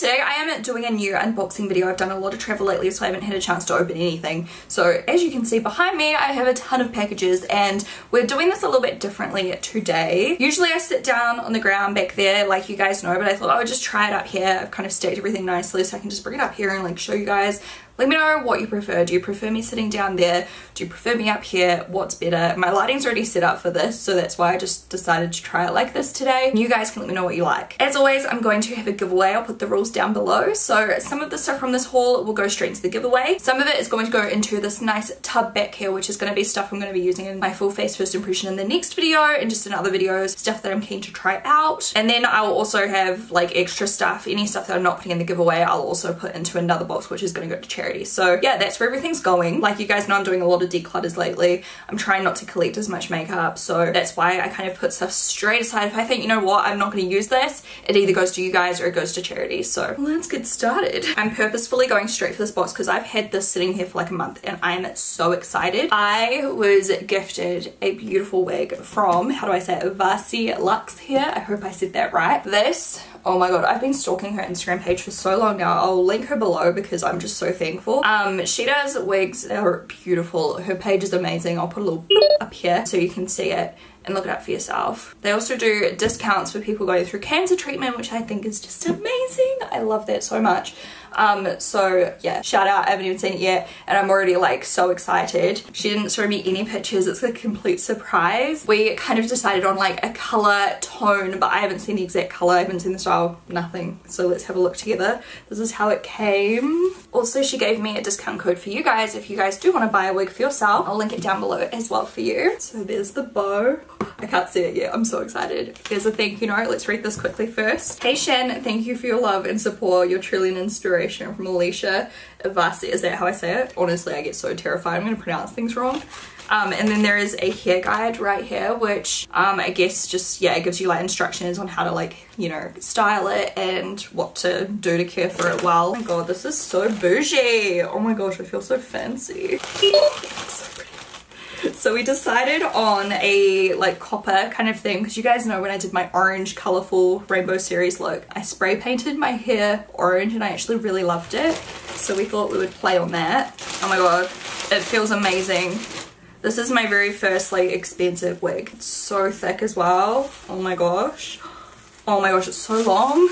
today I am doing a new unboxing video. I've done a lot of travel lately, so I haven't had a chance to open anything. So as you can see behind me, I have a ton of packages, and we're doing this a little bit differently today. Usually I sit down on the ground back there like you guys know, but I thought I would just try it up here. I've kind of stacked everything nicely so I can just bring it up here and like show you guys. Let me know what you prefer. Do you prefer me sitting down there? Do you prefer me up here? What's better? My lighting's already set up for this, so that's why I just decided to try it like this today. You guys can let me know what you like. As always, I'm going to have a giveaway. I'll put the rules down below. So some of the stuff from this haul will go straight into the giveaway. Some of it is going to go into this nice tub back here, which is going to be stuff I'm going to be using in my full face first impression in the next video and just in other videos, stuff that I'm keen to try out. And then I'll also have like extra stuff, any stuff that I'm not putting in the giveaway, I'll also put into another box, which is going to go to charity. So yeah, that's where everything's going. Like you guys know, I'm doing a lot of declutters lately. I'm trying not to collect as much makeup, so that's why I kind of put stuff straight aside. If I think, you know what, I'm not going to use this, it either goes to you guys or it goes to charity. So let's get started. I'm purposefully going straight for this box because I've had this sitting here for like a month and I'm so excited. I was gifted a beautiful wig from, how do I say it, Vasi Luxe here. I hope I said that right. This, oh my god, I've been stalking her Instagram page for so long now. I'll link her below because I'm just so thankful. She does wigs that are beautiful. Her page is amazing. I'll put a little up here so you can see it and look it up for yourself. They also do discounts for people going through cancer treatment, which I think is just amazing. I love that so much. So yeah, shout out. I haven't even seen it yet and I'm already like so excited. She didn't show me any pictures. It's a complete surprise. We kind of decided on like a color tone, but I haven't seen the exact color. I haven't seen the style, nothing. So let's have a look together. This is how it came. Also, she gave me a discount code for you guys if you guys do want to buy a wig for yourself. I'll link it down below as well for you. So there's the bow. I can't see it yet. I'm so excited. There's a thank you note. Let's read this quickly first. Hey Shan, thank you for your love and support. You're truly an inspiration, from Alicia Vasi. Is that how I say it? Honestly, I get so terrified. I'm going to pronounce things wrong. And then there is a hair guide right here, which I guess just, yeah, it gives you like instructions on how to like, you know, style it and what to do to care for it well. Oh my god, this is so bougie. Oh my gosh, I feel so fancy. So pretty. So we decided on a like copper kind of thing because you guys know when I did my orange colorful rainbow series look, I spray painted my hair orange and I actually really loved it. So we thought we would play on that. Oh my god, it feels amazing. This is my very first like expensive wig. It's so thick as well. Oh my gosh. Oh my gosh, it's so long.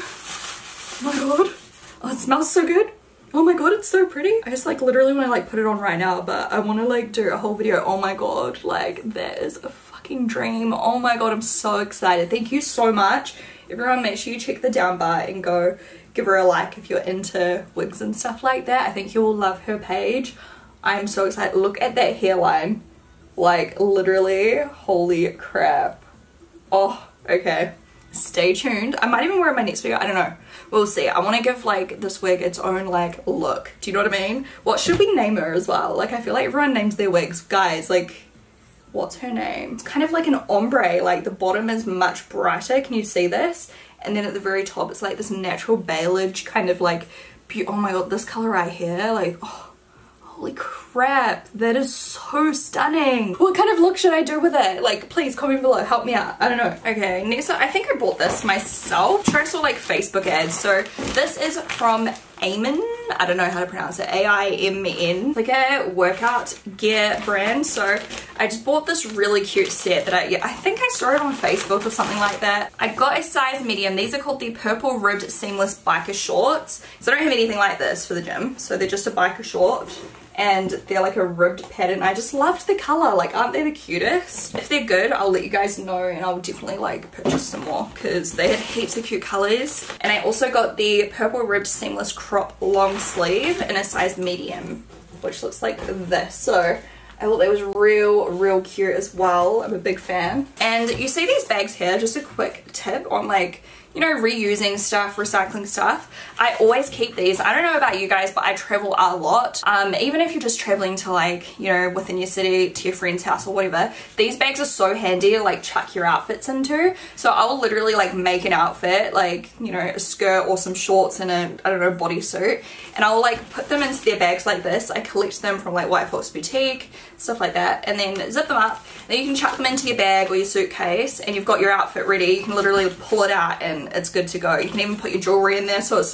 Oh my god. Oh, it smells so good. Oh my god, it's so pretty. I just like literally want to like put it on right now, but I want to like do a whole video. Oh my god, like that is a fucking dream. Oh my god, I'm so excited. Thank you so much. Everyone, make sure you check the down bar and go give her a like if you're into wigs and stuff like that. I think you will love her page. I'm so excited. Look at that hairline. Like literally, holy crap. Oh, okay. Stay tuned. I might even wear it in my next video. I don't know. We'll see. I want to give like this wig its own like look. Do you know what I mean? What should we name her as well? Like I feel like everyone names their wigs. Guys, like what's her name? It's kind of like an ombre. Like the bottom is much brighter. Can you see this? And then at the very top it's like this natural beige kind of like oh my god, this color right here. Like oh, holy crap, that is so stunning. What kind of look should I do with it? Like, please comment below, help me out. I don't know. Okay, next up, I think I bought this myself. I saw like Facebook ads. So this is from Amen. I don't know how to pronounce it. A-I-M-N. Like a workout gear brand. So I just bought this really cute set that I think I saw it on Facebook or something like that. I got a size medium. These are called the purple ribbed seamless biker shorts. So I don't have anything like this for the gym. So they're just a biker short. And they're like a ribbed pattern. I just loved the color. Like, aren't they the cutest? If they're good, I'll let you guys know and I'll definitely like purchase some more because they had heaps of cute colors. And I also got the purple ribbed seamless crop long sleeve in a size medium, which looks like this. So I thought that was real cute as well. I'm a big fan. And you see these bags here, just a quick tip on like, you know, reusing stuff, recycling stuff. I always keep these. I don't know about you guys, but I travel a lot. Even if you're just traveling to like, you know, within your city, to your friend's house or whatever, these bags are so handy to like chuck your outfits into. So I will literally like make an outfit, like, you know, a skirt or some shorts and a, I don't know, bodysuit. And I will like put them into their bags like this. I collect them from like White Fox Boutique, stuff like that. And then zip them up. Then you can chuck them into your bag or your suitcase and you've got your outfit ready. You can literally pull it out and it's good to go. You can even put your jewelry in there so it's like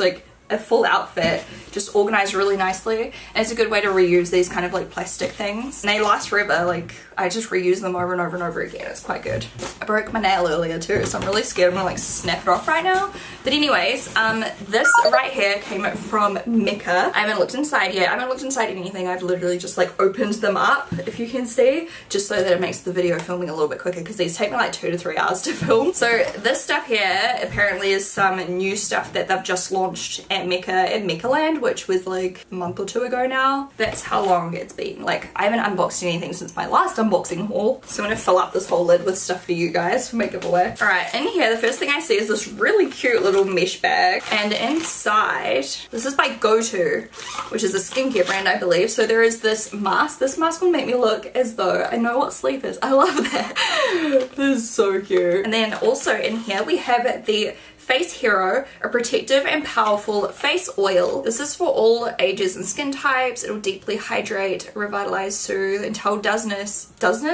a full outfit just organized really nicely, and it's a good way to reuse these kind of like plastic things, and they last forever. Like I just reuse them over and over and over again. It's quite good. I broke my nail earlier too, so I'm really scared I'm gonna like snap it off right now. But anyways, this right here came from Mecca. I haven't looked inside yet. I haven't looked inside anything. I've literally just like opened them up, if you can see, just so that it makes the video filming a little bit quicker, because these take me like 2 to 3 hours to film. So this stuff here apparently is some new stuff that they've just launched at Mecca and Meccaland, which was like a month or 2 ago now. That's how long it's been. Like I haven't unboxed anything since my last unboxing haul, so I'm gonna fill up this whole lid with stuff for you guys for my giveaway. All right, in here the first thing I see is this really cute little mesh bag, and inside, this is by Go-To, which is a skincare brand I believe. So there is this mask. This mask will make me look as though I know what sleep is. I love that. This is so cute. And then also in here we have the Face Hero, a protective and powerful face oil. This is for all ages and skin types. It'll deeply hydrate, revitalize, soothe, and tell dullness,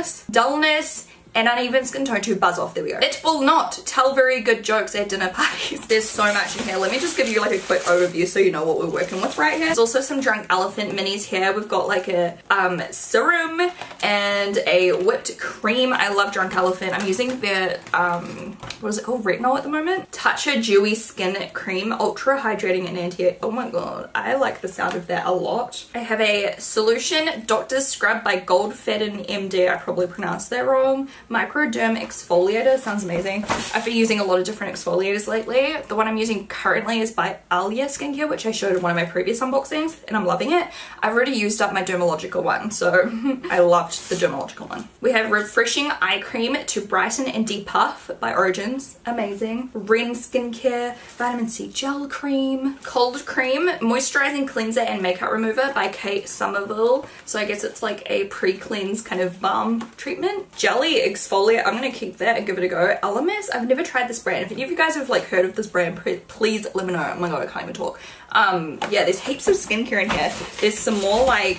and uneven skin tone to buzz off. There we go. It will not tell very good jokes at dinner parties. There's so much in here. Let me just give you like a quick overview so you know what we're working with right here. There's also some Drunk Elephant minis here. We've got like a serum and a whipped cream. I love Drunk Elephant. I'm using their what is it called, retinol at the moment. Toucher Dewy Skin Cream, ultra hydrating and anti, oh my god, I like the sound of that a lot. I have a Solution Doctor's Scrub by Goldfaden MD. I probably pronounced that wrong. Microderm exfoliator, sounds amazing. I've been using a lot of different exfoliators lately. The one I'm using currently is by Alia Skincare, which I showed in one of my previous unboxings, and I'm loving it. I've already used up my Dermalogica one, so I loved the Dermalogica one. We have Refreshing Eye Cream to Brighten and Depuff by Origins, amazing. Ren Skincare Vitamin C Gel Cream. Cold Cream Moisturizing Cleanser and Makeup Remover by Kate Somerville. So I guess it's like a pre-cleanse kind of balm treatment. Jelly Exfoliate, I'm gonna keep that and give it a go. Elemis, I've never tried this brand. If any of you guys have like heard of this brand, please let me know. Oh my god, I can't even talk. Yeah, there's heaps of skincare in here. There's some more like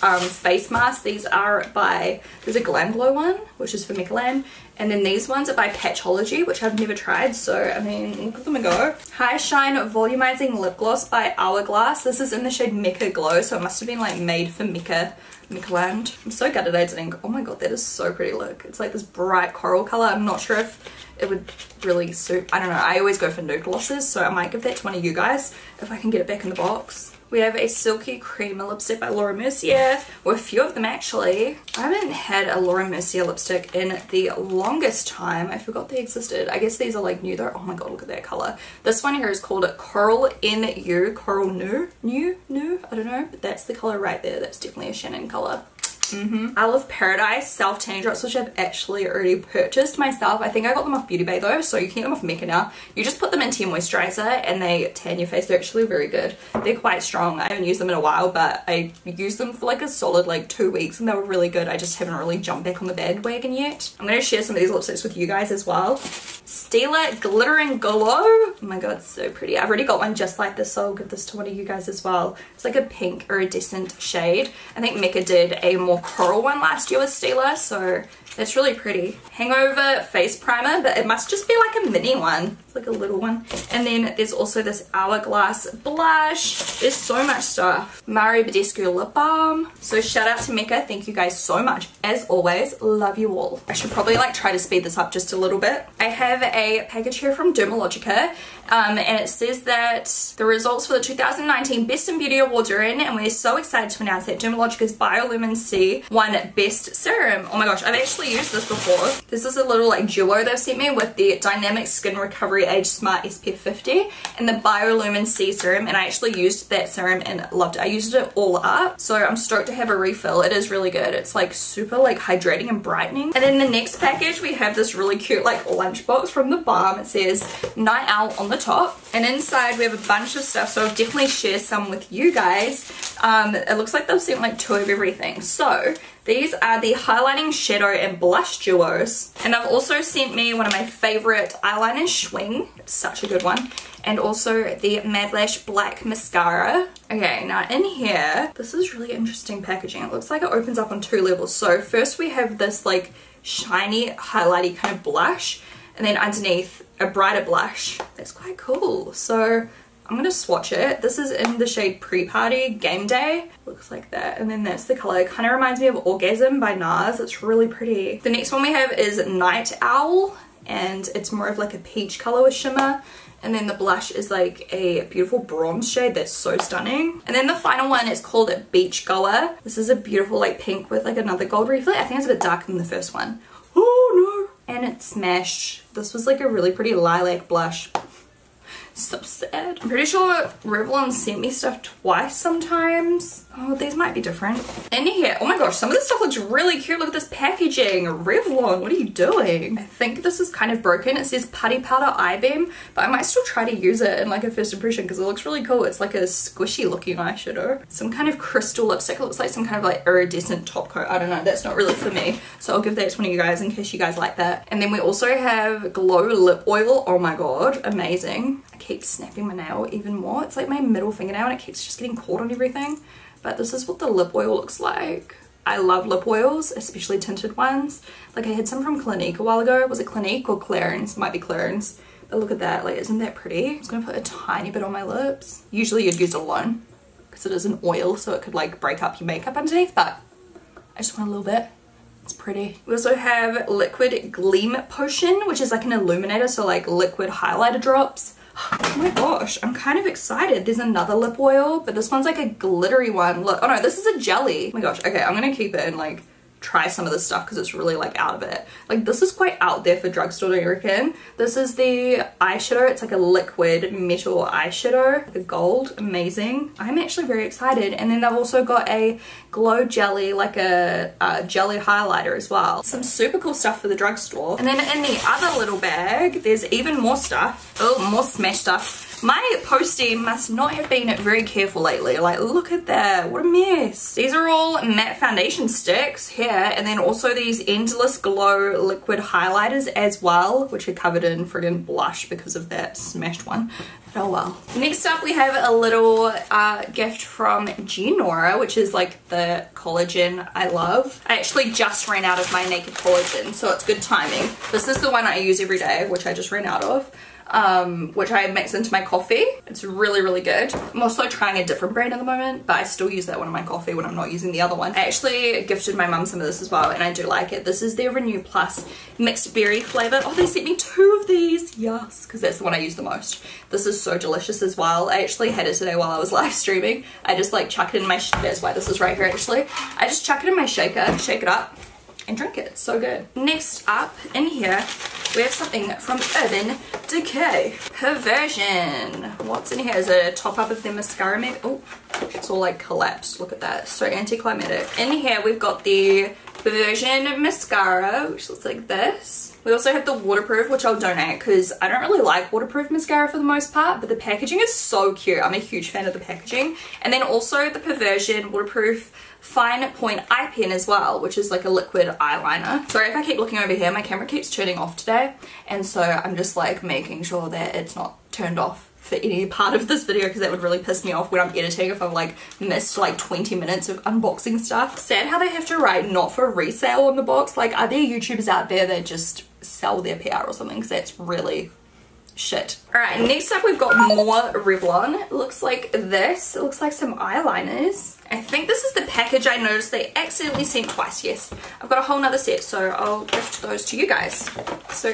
face masks. These are by, there's a Glam Glow one, which is for Meccaland, and then these ones are by Patchology, which I've never tried, so I mean, look at them and go. High Shine Volumizing Lip Gloss by Hourglass. This is in the shade Mecca Glow, so it must have been like made for Meccaland. I'm so gutted I didn't. Oh my god, that is so pretty. Look, it's like this bright coral color. I'm not sure if it would really suit, I don't know. I always go for nude glosses, so I might give that to one of you guys if I can get it back in the box. We have a Silky Cream lipstick by Laura Mercier, or a few of them actually. I haven't had a Laura Mercier lipstick in the longest time. I forgot they existed. I guess these are like new though. Oh my god, look at that color. This one here is called Coral NU, Coral New, I don't know, but that's the color right there. That's definitely a Shannon color. Isle of Paradise self-tanning drops, which I've actually already purchased myself. I think I got them off Beauty Bay though, so you can get them off Mecca now. You just put them into your moisturizer and they tan your face. They're actually very good. They're quite strong. I haven't used them in a while, but I used them for like a solid like 2 weeks and they were really good. I just haven't really jumped back on the bandwagon yet. I'm going to share some of these lipsticks with you guys as well. Stila Glitter and Glow. Oh my god, so pretty. I've already got one just like this, so I'll give this to one of you guys as well. It's like a pink iridescent shade. I think Mecca did a more coral one last year with Stila, so that's really pretty. Hangover face primer, but it must just be like a mini one. It's like a little one. And then there's also this Hourglass blush. There's so much stuff. Mario Badescu lip balm. So shout out to Mecca. Thank you guys so much. As always, love you all. I should probably like try to speed this up just a little bit. I have a package here from Dermalogica, and it says that the results for the 2019 Best in Beauty Awards are in, and we're so excited to announce that Dermalogica's Biolumin C won Best Serum. Oh my gosh, I've actually used this before. This is a little like duo they've sent me with the Dynamic Skin Recovery Age Smart SPF 50 and the Biolumin C serum, and I actually used that serum and loved it. I used it all up, so I'm stoked to have a refill. It is really good. It's like super like hydrating and brightening. And then the next package we have this really cute like lunchbox from the Balm. It says Night Out on the top, and inside we have a bunch of stuff, so I'll definitely share some with you guys. It looks like they've sent like 2 of everything. So these are the highlighting shadow and blush duos, and I've also sent me one of my favorite eyeliner Schwing. It's such a good one. And also the Mad Lash Black Mascara. Okay, now in here, this is really interesting packaging. It looks like it opens up on 2 levels. So first we have this like shiny highlighty kind of blush, and then underneath a brighter blush. That's quite cool. So I'm gonna swatch it. This is in the shade Pre-Party Game Day. Looks like that. And then that's the color. It kind of reminds me of Orgasm by NARS. It's really pretty. The next one we have is Night Owl, and it's more of like a peach color with shimmer. And then the blush is like a beautiful bronze shade that's so stunning. And then the final one is called Beach Goer. This is a beautiful like pink with like another gold reflect. I think it's a bit darker than the first one. Oh no. And it's Smash. This was like a really pretty lilac blush. So sad. I'm pretty sure Revlon sent me stuff twice sometimes. Oh, these might be different. In here, oh my gosh, some of this stuff looks really cute. Look at this packaging. Revlon, what are you doing? I think this is kind of broken. It says Putty Powder Eye Beam, but I might still try to use it in like a first impression because it looks really cool. It's like a squishy looking eyeshadow. Some kind of crystal lipstick. It looks like some kind of like iridescent top coat. I don't know. That's not really for me. So I'll give that to one of you guys in case you guys like that. And then we also have Glow Lip Oil. Oh my god, amazing. I keep snapping my nail even more. It's like my middle fingernail and it keeps just getting caught on everything. But this is what the lip oil looks like. I love lip oils, especially tinted ones. Like I had some from Clinique a while ago. Was it Clinique or Clarins? Might be Clarins. But look at that, like isn't that pretty? I'm just gonna put a tiny bit on my lips. Usually you'd use it alone because it is an oil so it could like break up your makeup underneath, but I just want a little bit. It's pretty. We also have Liquid Gleam Potion, which is like an illuminator, so like liquid highlighter drops. Oh my gosh, I'm kind of excited. There's another lip oil, but this one's like a glittery one. Look, oh no, this is a jelly. Oh my gosh, okay, I'm gonna keep it and like try some of this stuff because it's really like out of it. Like this is quite out there for drugstore, don't you reckon? This is the eyeshadow. It's like a liquid metal eyeshadow, the gold, amazing. I'm actually very excited. And then they've also got a glow jelly, like a jelly highlighter as well. Some super cool stuff for the drugstore. And then in the other little bag, there's even more stuff. Oh, more Smash stuff. My posting must not have been very careful lately. Like, look at that. What a mess. These are all matte foundation sticks here. And then also these Endless Glow liquid highlighters as well, which are covered in friggin' blush because of that Smashed one. But oh well. Next up, we have a little gift from Genora, which is like the collagen I love. I actually just ran out of my Naked Collagen, so it's good timing. This is the one I use every day, which I just ran out of. Which I mix into my coffee. It's really, really good. I'm also trying a different brand at the moment, but I still use that one in my coffee when I'm not using the other one. I actually gifted my mum some of this as well, and I do like it. This is their Renew Plus mixed berry flavor. Oh, they sent me 2 of these. Yes, because that's the one I use the most. This is so delicious as well. I actually had it today while I was live streaming. I just like chuck it in my, that's why this is right here actually. I just chuck it in my shaker, shake it up, and drink it. It's so good. Next up in here we have something from Urban Decay. Perversion. What's in here? Is it a top up of their mascara maybe? Oh, it's all like collapsed. Look at that. So anticlimactic. In here we've got the Perversion mascara, which looks like this. We also have the waterproof, which I'll donate because I don't really like waterproof mascara for the most part, but the packaging is so cute. I'm a huge fan of the packaging. And then also the Perversion waterproof fine point eye pen as well, which is like a liquid eyeliner. Sorry if I keep looking over here, my camera keeps turning off today, and so I'm just like making sure that it's not turned off for any part of this video because that would really piss me off when I'm editing if I've like missed like 20 minutes of unboxing stuff. Sad how they have to write not for resale on the box. Like, are there YouTubers out there that just sell their PR or something? Because that's really shit. Alright, next up we've got more Revlon. It looks like this. It looks like some eyeliners. I think this is the package I noticed they accidentally sent twice. Yes, I've got a whole nother set, so I'll gift those to you guys. So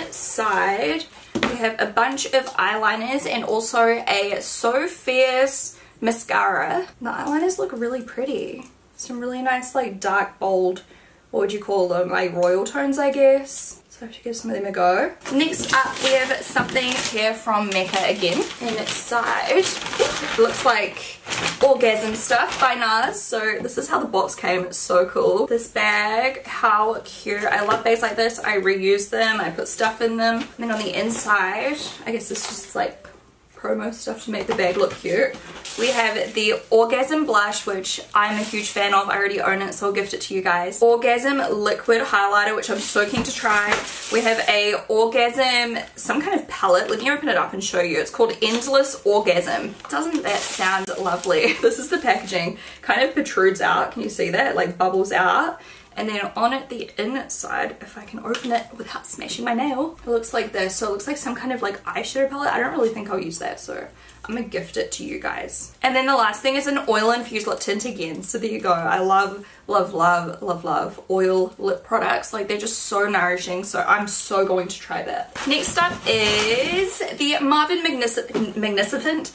inside we have a bunch of eyeliners and also a So Fierce mascara. The eyeliners look really pretty. Some really nice like dark bold, what would you call them, like royal tones I guess. So I have to give some of them a go. Next up we have something here from Mecca again. Inside it looks like Orgasm stuff by NARS. So this is how the box came. It's so cool. This bag, how cute. I love bags like this. I reuse them. I put stuff in them. And then on the inside, I guess it's just like promo stuff to make the bag look cute. We have the Orgasm blush, which I'm a huge fan of. I already own it, so I'll gift it to you guys. Orgasm liquid highlighter, which I'm so keen to try. We have a Orgasm, some kind of palette. Let me open it up and show you. It's called Endless Orgasm. Doesn't that sound lovely? This is the packaging. Kind of protrudes out. Can you see that? It like bubbles out. And then on the inside, if I can open it without smashing my nail, it looks like this. So it looks like some kind of like eyeshadow palette. I don't really think I'll use that, so I'm gonna gift it to you guys. And then the last thing is an oil infused lip tint again. So there you go. I love, love, love, love, love oil lip products. Like they're just so nourishing. So I'm so going to try that. Next up is the Marvin Magnificent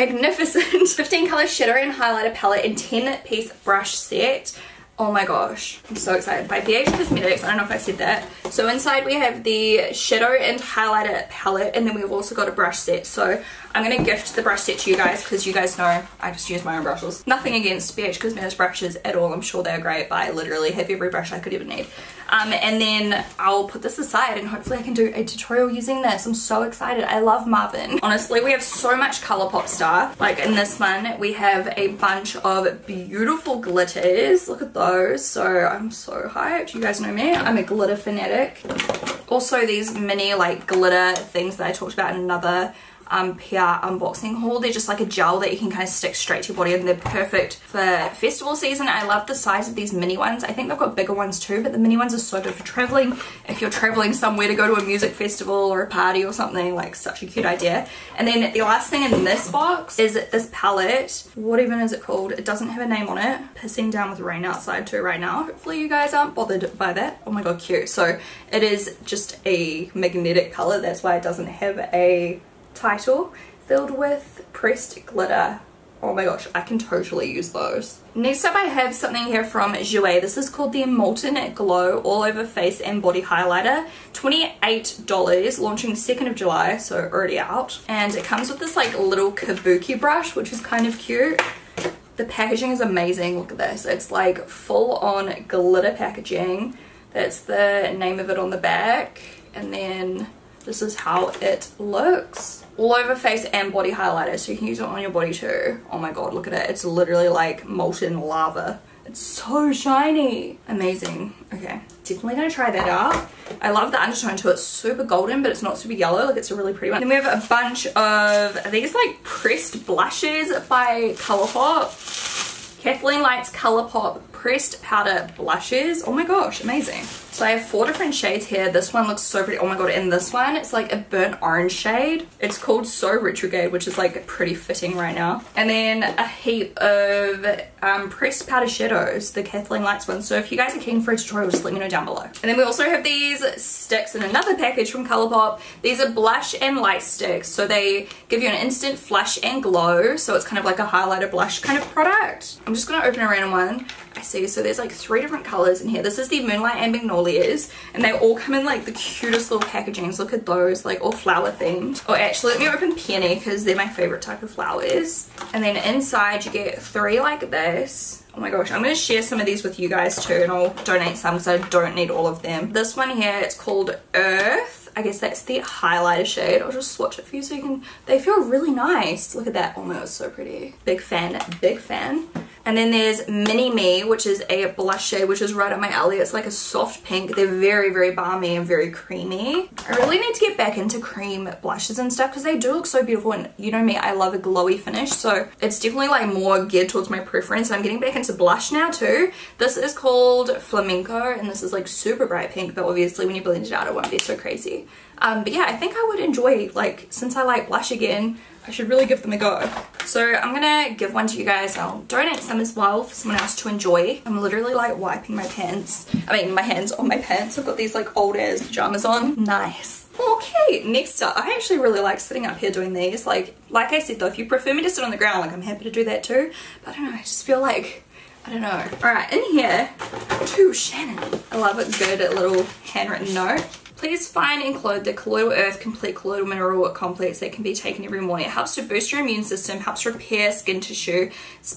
15 color shadow and highlighter palette and 10-piece brush set. Oh my gosh, I'm so excited. By BH Cosmetics, I don't know if I said that. So inside we have the shadow and highlighter palette, and then we've also got a brush set. So I'm going to gift the brush set to you guys because you guys know I just use my own brushes. Nothing against BH Cosmetics brushes at all. I'm sure they're great, but I literally have every brush I could ever need. And then I'll put this aside and hopefully I can do a tutorial using this. I'm so excited. I love Marvin. Honestly, we have so much ColourPop stuff. Like in this one, we have a bunch of beautiful glitters. Look at those. So I'm so hyped. You guys know me. I'm a glitter fanatic. Also these mini like glitter things that I talked about in another PR unboxing haul. They're just like a gel that you can kind of stick straight to your body, and they're perfect for festival season. I love the size of these mini ones. I think they've got bigger ones too, but the mini ones are so good for traveling. If you're traveling somewhere to go to a music festival or a party or something, like such a cute idea. And then the last thing in this box is this palette. What even is it called? It doesn't have a name on it. Pissing down with rain outside too right now. Hopefully you guys aren't bothered by that. Oh my god, cute. So it is just a magnetic palette. That's why it doesn't have a title. Filled with pressed glitter. Oh my gosh, I can totally use those. Next up I have something here from Jouer. This is called the Molten Glow All Over Face and Body Highlighter. $28, launching 2nd of July, so already out. And it comes with this like little kabuki brush, which is kind of cute. The packaging is amazing. Look at this. It's like full on glitter packaging. That's the name of it on the back. And then this is how it looks. All over face and body highlighter, so you can use it on your body too. Oh my god, look at it. It's literally like molten lava. It's so shiny. Amazing. Okay, definitely gonna try that out. I love the undertone to it. It's super golden, but it's not super yellow. Like, it's a really pretty one. Then we have a bunch of these like pressed blushes by ColourPop. Kathleen Light's ColourPop pressed powder blushes. Oh my gosh, amazing. So I have 4 different shades here. This one looks so pretty. Oh my god, and this one, it's like a burnt orange shade. It's called So Retrograde, which is like pretty fitting right now. And then a heap of pressed powder shadows, the Kathleen Lights one. So if you guys are keen for a tutorial, just let me know down below. And then we also have these sticks in another package from ColourPop. These are blush and light sticks. So they give you an instant flush and glow. So it's kind of like a highlighter blush kind of product. I'm just gonna open a random one. I see, so there's like 3 different colors in here. This is the Moonlight and Magnolias, and they all come in like the cutest little packagings. Look at those, like all flower themed. Oh, actually, let me open Peony because they're my favorite type of flowers. And then inside you get 3 like this. Oh my gosh, I'm going to share some of these with you guys too, and I'll donate some because I don't need all of them. This one here, it's called Earth. I guess that's the highlighter shade. I'll just swatch it for you so you can, they feel really nice. Look at that. Oh my god, it's so pretty. Big fan, big fan. And then there's Mini Me, which is a blush shade, which is right up my alley. It's like a soft pink. They're very, very balmy and very creamy. I really need to get back into cream blushes and stuff because they do look so beautiful. And you know me, I love a glowy finish. So it's definitely like more geared towards my preference. I'm getting back into blush now too. This is called Flamenco, and this is like super bright pink, but obviously when you blend it out, it won't be so crazy. But yeah, I think I would enjoy, like, since I like blush again, I should really give them a go. So I'm gonna give one to you guys. I'll donate some as well for someone else to enjoy. I'm literally like wiping my pants. I mean, my hands on my pants. I've got these like old ass pajamas on. Nice. Okay, next up, I actually really like sitting up here doing these. Like I said though, if you prefer me to sit on the ground, like I'm happy to do that too. But I don't know, I just feel like, I don't know. Alright, in here, to Shannon. I love a good little handwritten note. Please find and include the Colloidal Earth Complete Colloidal Mineral Complex that can be taken every morning. It helps to boost your immune system, helps repair skin tissue. It's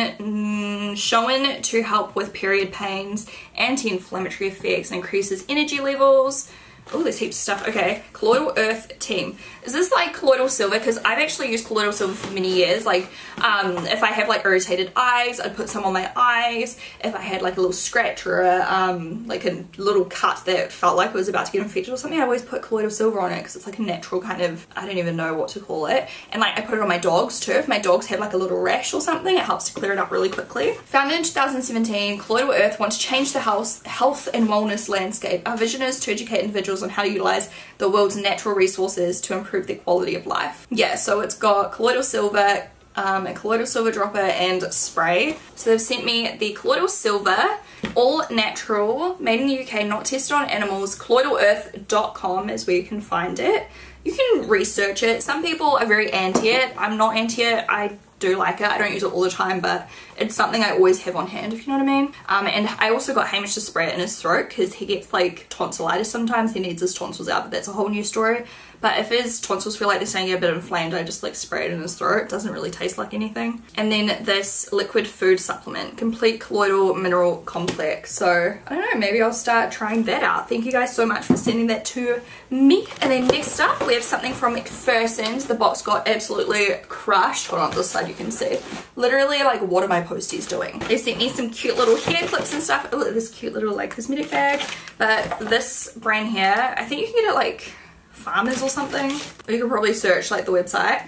been shown to help with period pains, anti-inflammatory effects, and increases energy levels. Oh, there's heaps of stuff. Okay, Colloidal Earth Team. Is this like Colloidal Silver? Because I've actually used Colloidal Silver for many years. Like, if I have like irritated eyes, I'd put some on my eyes. If I had like a little scratch or a, like a little cut that felt like it was about to get infected or something, I always put Colloidal Silver on it because it's like a natural kind of, I don't even know what to call it. And like I put it on my dogs too. If my dogs have like a little rash or something, it helps to clear it up really quickly. Founded in 2017, Colloidal Earth wants to change the health and wellness landscape. Our vision is to educate individuals on how to utilize the world's natural resources to improve their quality of life. Yeah, so it's got Colloidal Silver, a Colloidal Silver dropper and spray. So they've sent me the Colloidal Silver, all natural, made in the UK, not tested on animals. colloidalearth.com is where you can find it. You can research it. Some people are very anti it. I'm not anti it. I do like it. I don't use it all the time, but it's something I always have on hand, if you know what I mean. And I also got Hamish to spray it in his throat because he gets like tonsillitis sometimes. He needs his tonsils out, but that's a whole new story. But if his tonsils feel like they're starting to get a bit inflamed, I just like spray it in his throat. It doesn't really taste like anything. And then this liquid food supplement, complete colloidal mineral complex. So I don't know, maybe I'll start trying that out. Thank you guys so much for sending that to me. And then next up we have something from McPherson's. The box got absolutely crushed. Hold on, this side you can see. Literally, like, what are my posties doing? They sent me some cute little hair clips and stuff. Oh, this cute little like cosmetic bag. But this brand here, I think you can get it like Farmers or something. You can probably search like the website.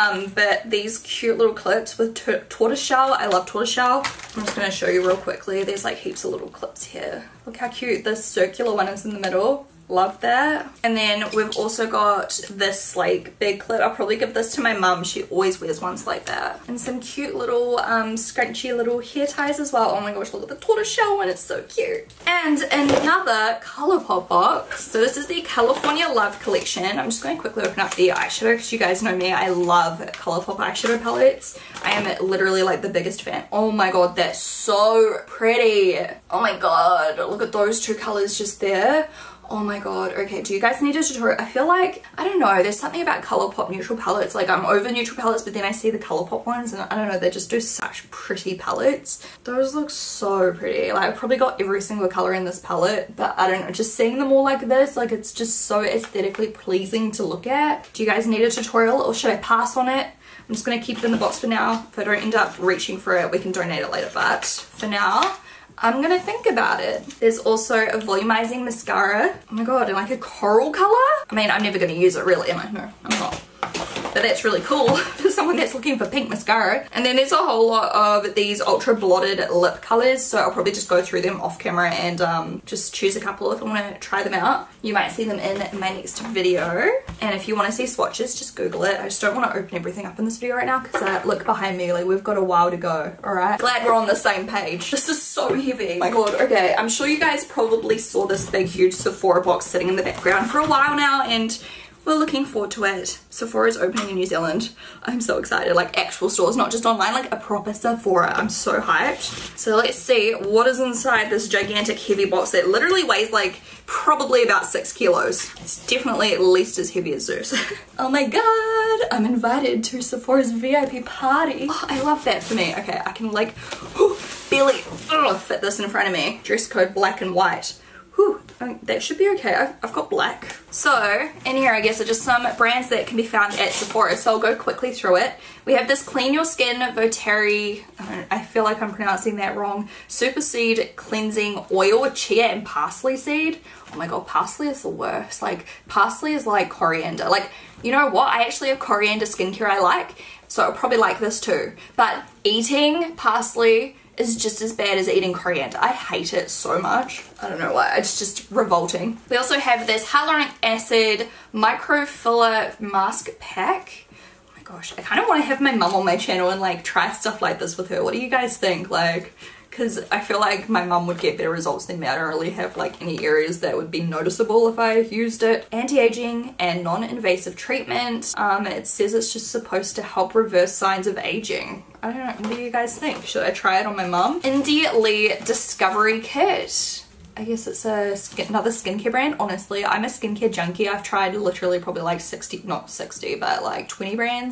But these cute little clips with tortoiseshell. I love tortoiseshell. I'm just going to show you real quickly. There's like heaps of little clips here. Look how cute this circular one is in the middle. Love that. And then we've also got this like big clip. I'll probably give this to my mum. She always wears ones like that. And some cute little scrunchy little hair ties as well. Oh my gosh, look at the tortoiseshell one. It's so cute. And another Colourpop box. So this is the California Love collection. I'm just going to quickly open up the eyeshadow because you guys know me. I love Colourpop eyeshadow palettes. I am literally like the biggest fan. Oh my god, that's so pretty. Oh my god, look at those two colors just there. Oh my god. Okay, do you guys need a tutorial? I feel like, I don't know, there's something about Colourpop neutral palettes. Like, I'm over neutral palettes, but then I see the Colourpop ones and I don't know, they just do such pretty palettes. Those look so pretty. Like, I've probably got every single color in this palette, but I don't know, just seeing them all like this, like, it's just so aesthetically pleasing to look at. Do you guys need a tutorial or should I pass on it? I'm just going to keep it in the box for now. If I don't end up reaching for it, we can donate it later, but for now, I'm gonna think about it. There's also a volumizing mascara. Oh my god, in like a coral color? I mean, I'm never gonna use it really, am I? No, I'm not. But that's really cool for someone that's looking for pink mascara. And then there's a whole lot of these ultra blotted lip colors, so I'll probably just go through them off camera and just choose a couple if I want to try them out. You might see them in my next video. And if you want to see swatches, just Google it. I just don't want to open everything up in this video right now because look behind me, like we've got a while to go, alright? Glad we're on the same page. This is so heavy. Oh my god, okay, I'm sure you guys probably saw this big huge Sephora box sitting in the background for a while now and we're looking forward to it. Sephora's opening in New Zealand. I'm so excited, like actual stores, not just online, like a proper Sephora. I'm so hyped. So let's see what is inside this gigantic heavy box that literally weighs like probably about 6 kilos. It's definitely at least as heavy as Zeus. Oh my god, I'm invited to Sephora's VIP party. Oh, I love that for me. Okay, I can like barely fit this in front of me. Dress code black and white. Whew, that should be okay. I've got black. So, in here I guess are just some brands that can be found at Sephora, so I'll go quickly through it. We have this Clean Your Skin Votary, I feel like I'm pronouncing that wrong, Super Seed Cleansing Oil, Chia and Parsley Seed. Oh my god, parsley is the worst. Like, parsley is like coriander. Like, you know what? I actually have coriander skincare I like, so I'll probably like this too. But eating parsley is just as bad as eating coriander. I hate it so much. I don't know why, it's just revolting. We also have this hyaluronic acid microfiller mask pack. Oh my gosh, I kind of want to have my mum on my channel and like try stuff like this with her. What do you guys think? Like, because I feel like my mum would get better results than me. I don't really have like any areas that would be noticeable if I used it. Anti-aging and non-invasive treatment. It says it's just supposed to help reverse signs of aging. I don't know, what do you guys think? Should I try it on my mum? Indie Lee Discovery Kit. I guess it's another skincare brand. Honestly, I'm a skincare junkie. I've tried literally probably like 60, not 60, but like 20 brands.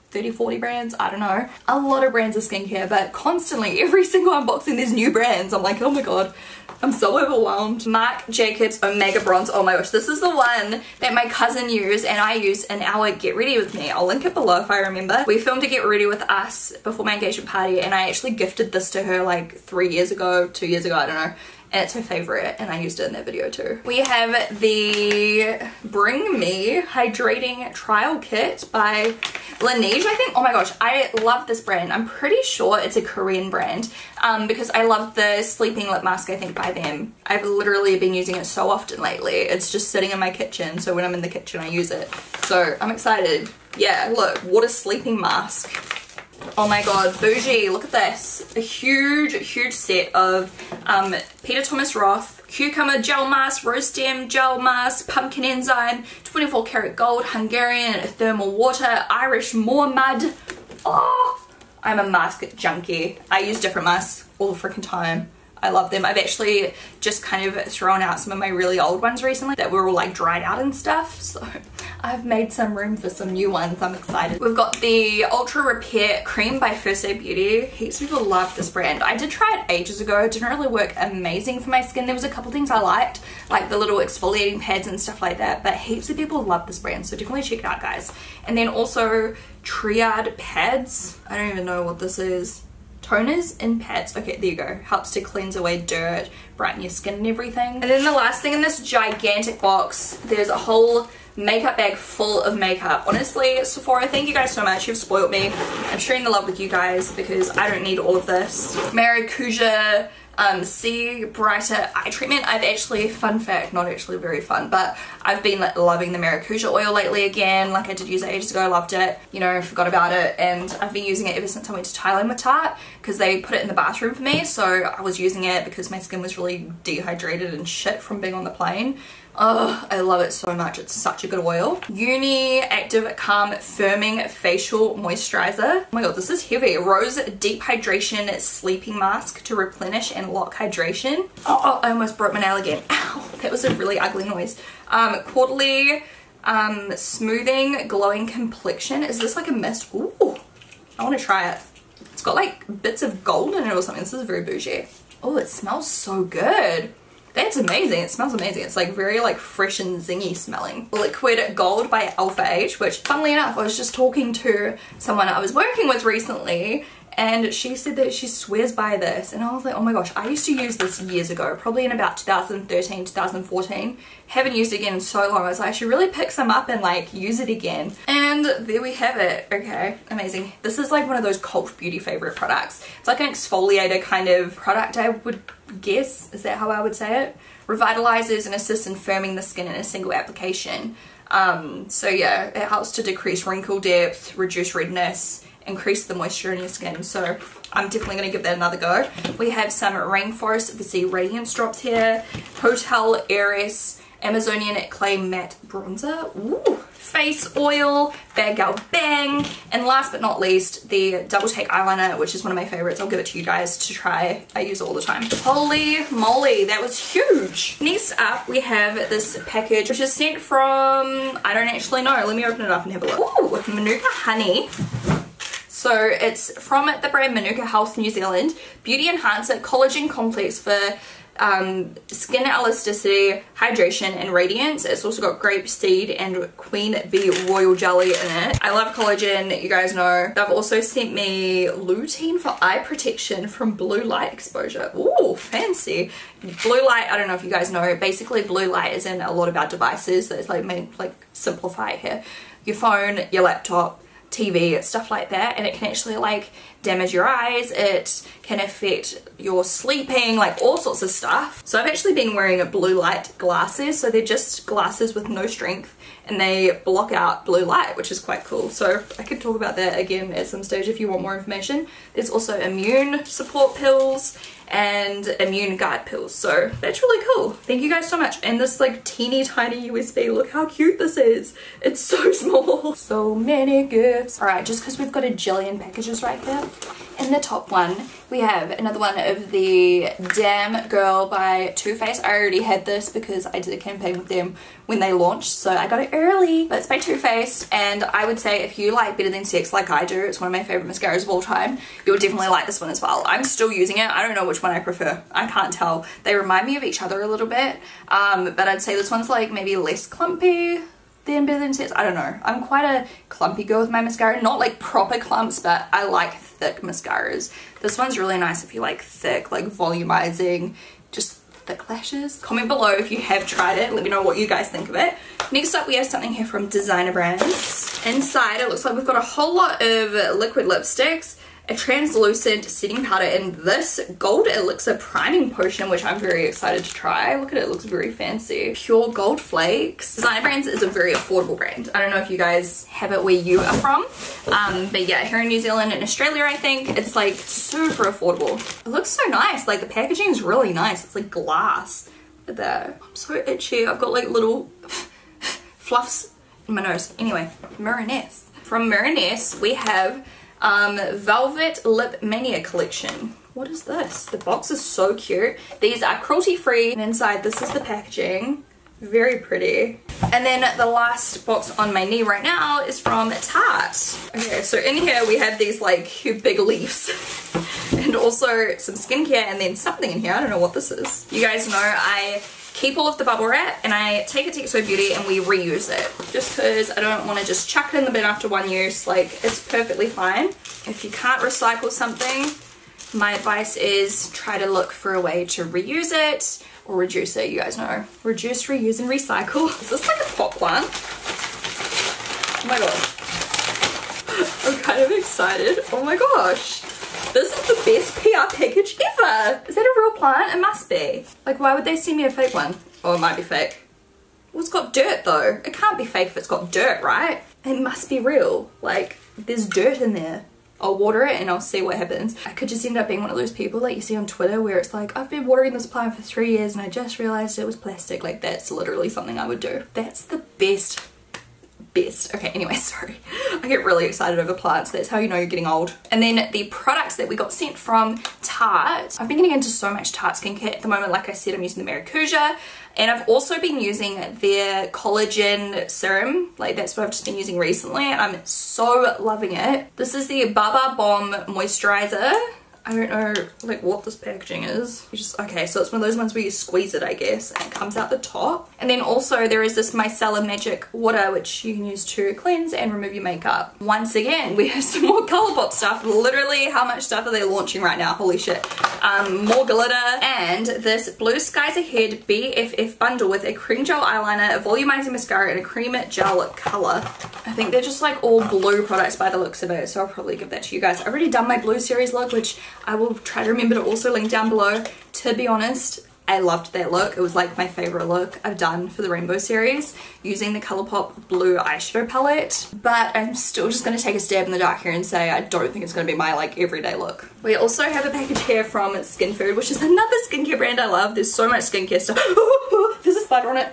30, 40 brands, I don't know. A lot of brands of skincare, but constantly, every single unboxing there's new brands. I'm like, oh my god, I'm so overwhelmed. Marc Jacobs Omega Bronze. Oh my gosh, this is the one that my cousin used and I used in our Get Ready With Me. I'll link it below if I remember. We filmed a Get Ready With Us before my engagement party and I actually gifted this to her like 3 years ago, 2 years ago, I don't know. And it's her favorite and I used it in that video too. We have the Bring Me Hydrating Trial Kit by Laneige, I think. Oh my gosh, I love this brand. I'm pretty sure it's a Korean brand because I love the sleeping lip mask, I think, by them. I've literally been using it so often lately. It's just sitting in my kitchen, so when I'm in the kitchen I use it. So I'm excited. Yeah, look, water sleeping mask. Oh my god, bougie, look at this. A huge set of Peter Thomas Roth cucumber gel mask, rose stem gel mask, pumpkin enzyme, 24 karat gold, Hungarian thermal water, Irish moor mud. Oh, I'm a mask junkie. I use different masks all the freaking time. I love them. I've actually just kind of thrown out some of my really old ones recently that were all like dried out and stuff, so I've made some room for some new ones. I'm excited. We've got the Ultra Repair Cream by First Aid Beauty. Heaps of people love this brand. I did try it ages ago. It didn't really work amazing for my skin. There was a couple things I liked, like the little exfoliating pads and stuff like that, but heaps of people love this brand, so definitely check it out, guys. And then also Triad Pads. I don't even know what this is. Toners and pads. Okay, there you go. Helps to cleanse away dirt, brighten your skin and everything. And then the last thing in this gigantic box, there's a whole makeup bag full of makeup. Honestly, Sephora, thank you guys so much. You've spoiled me. I'm sharing the love with you guys because I don't need all of this. Maracuja Sea Brighter Eye Treatment. I've actually, fun fact, not actually very fun, but I've been loving the Maracuja oil lately again. Like I did use it ages ago, I loved it, you know, forgot about it, and I've been using it ever since I went to Thailand with Tarte because they put it in the bathroom for me, so I was using it because my skin was really dehydrated and shit from being on the plane. Oh, I love it so much. It's such a good oil. Uni Active Calm Firming Facial Moisturizer. Oh my god, this is heavy. Rose Deep Hydration Sleeping Mask to replenish and lock hydration. Oh, I almost broke my nail again. Ow, that was a really ugly noise. Quarterly Smoothing Glowing Complexion. Is this like a mist? Ooh, I want to try it. It's got like bits of gold in it or something. This is very bougie. Oh, it smells so good. That's amazing. It smells amazing. It's like very like fresh and zingy smelling. Liquid Gold by Alpha H, which funnily enough, I was just talking to someone I was working with recently and she said that she swears by this, and I was like, oh my gosh, I used to use this years ago, probably in about 2013, 2014. Haven't used it again in so long. I was like, I should really pick some up and like use it again. And there we have it. Okay, amazing. This is like one of those cult beauty favorite products. It's like an exfoliator kind of product, I would guess. Is that how I would say it? Revitalizes and assists in firming the skin in a single application. So yeah, it helps to decrease wrinkle depth, reduce redness, increase the moisture in your skin, so I'm definitely going to give that another go. We have some Rainforest VC Radiance Drops here, Hotel Heiress Amazonian Clay Matte Bronzer, ooh, face oil, Bad Gal Bang, and last but not least, the Double Take Eyeliner, which is one of my favorites. I'll give it to you guys to try. I use it all the time. Holy moly, that was huge. Next up, we have this package, which is sent from, I don't actually know. Let me open it up and have a look. Ooh, Manuka Honey. So it's from the brand Manuka Health New Zealand. Beauty Enhancer Collagen Complex for skin elasticity, hydration, and radiance. It's also got grape seed and queen bee royal jelly in it. I love collagen, you guys know. They've also sent me lutein for eye protection from blue light exposure. Ooh, fancy. Blue light, I don't know if you guys know, basically blue light is in a lot of our devices. So it's like simplify it here. Your phone, your laptop, TV, stuff like that, and it can actually like damage your eyes, it can affect your sleeping, like all sorts of stuff. So I've actually been wearing blue light glasses, so they're just glasses with no strength and they block out blue light, which is quite cool. So I could talk about that again at some stage if you want more information. There's also immune support pills and immune guard pills, so that's really cool. Thank you guys so much. And this like teeny tiny USB, look how cute this is. It's so small. So many gifts. All right, just because we've got a jillion packages right here, in the top one we have another one of the Damn Girl by Too Faced. I already had this because I did a campaign with them when they launched, so I got it early. But it's by Too Faced, and I would say if you like Better Than Sex like I do, it's one of my favorite mascaras of all time, you'll definitely like this one as well. I'm still using it. I don't know which one I prefer. I can't tell. They remind me of each other a little bit, but I'd say this one's like maybe less clumpy than Better Than Sex. I don't know. I'm quite a clumpy girl with my mascara. Not like proper clumps, but I like thick mascaras. This one's really nice if you like thick, like volumizing, just thick lashes. Comment below if you have tried it. Let me know what you guys think of it. Next up, we have something here from Designer Brands. Inside, it looks like we've got a whole lot of liquid lipsticks, a translucent setting powder, and this gold elixir priming potion, which I'm very excited to try. Look at it, it looks very fancy. Pure gold flakes. Designer Brands is a very affordable brand. I don't know if you guys have it where you are from, but yeah, here in New Zealand and Australia, I think it's like super affordable. It looks so nice. Like the packaging is really nice. It's like glass. Look at that. I'm so itchy. I've got like little fluffs in my nose. Anyway, Miraness. From Miraness, we have Velvet Lip Mania collection. What is this? The box is so cute. These are cruelty free, and inside this is the packaging. Very pretty. And then the last box on my knee right now is from Tarte. Okay, so in here we have these like big leaves and also some skincare, and then something in here. I don't know what this is. You guys know I keep all of the bubble wrap and I take it to XO Beauty and we reuse it, just because I don't want to just chuck it in the bin after one use. Like, it's perfectly fine. If you can't recycle something, my advice is try to look for a way to reuse it or reduce it. You guys know, reduce, reuse, and recycle. Is this like a pop plant? Oh my god, I'm kind of excited. Oh my gosh, this is the best PR package ever. Is that a real plant? It must be. Like, why would they send me a fake one? Oh, it might be fake. Well, it's got dirt though. It can't be fake if it's got dirt, right? It must be real. Like, there's dirt in there. I'll water it and I'll see what happens. I could just end up being one of those people that you see on Twitter where it's like, I've been watering this plant for 3 years and I just realized it was plastic. Like, that's literally something I would do. That's the best. Okay, anyway, sorry. I get really excited over plants. That's how you know you're getting old. And then the products that we got sent from Tarte. I've been getting into so much Tarte skincare at the moment. Like I said, I'm using the Maracuja, and I've also been using their collagen serum. Like, that's what I've just been using recently, and I'm so loving it. This is the Baba Bomb moisturizer. I don't know like what this packaging is. You just, okay, so it's one of those ones where you squeeze it, I guess, and it comes out the top. And then also there is this Micellar Magic Water, which you can use to cleanse and remove your makeup. Once again, we have some more Colourpop stuff. Literally, how much stuff are they launching right now? Holy shit. More glitter, and this Blue Skies Ahead BFF bundle with a cream gel eyeliner, a volumizing mascara, and a cream gel color. I think they're just like all blue products by the looks of it, so I'll probably give that to you guys. I've already done my blue series look, which I will try to remember to also link down below. To be honest, I loved that look. It was like my favorite look I've done for the Rainbow series using the Colourpop blue eyeshadow palette. But I'm still just going to take a stab in the dark here and say I don't think it's going to be my like everyday look. We also have a package here from Skin Food, which is another skincare brand I love. There's so much skincare stuff. There's a spider on it.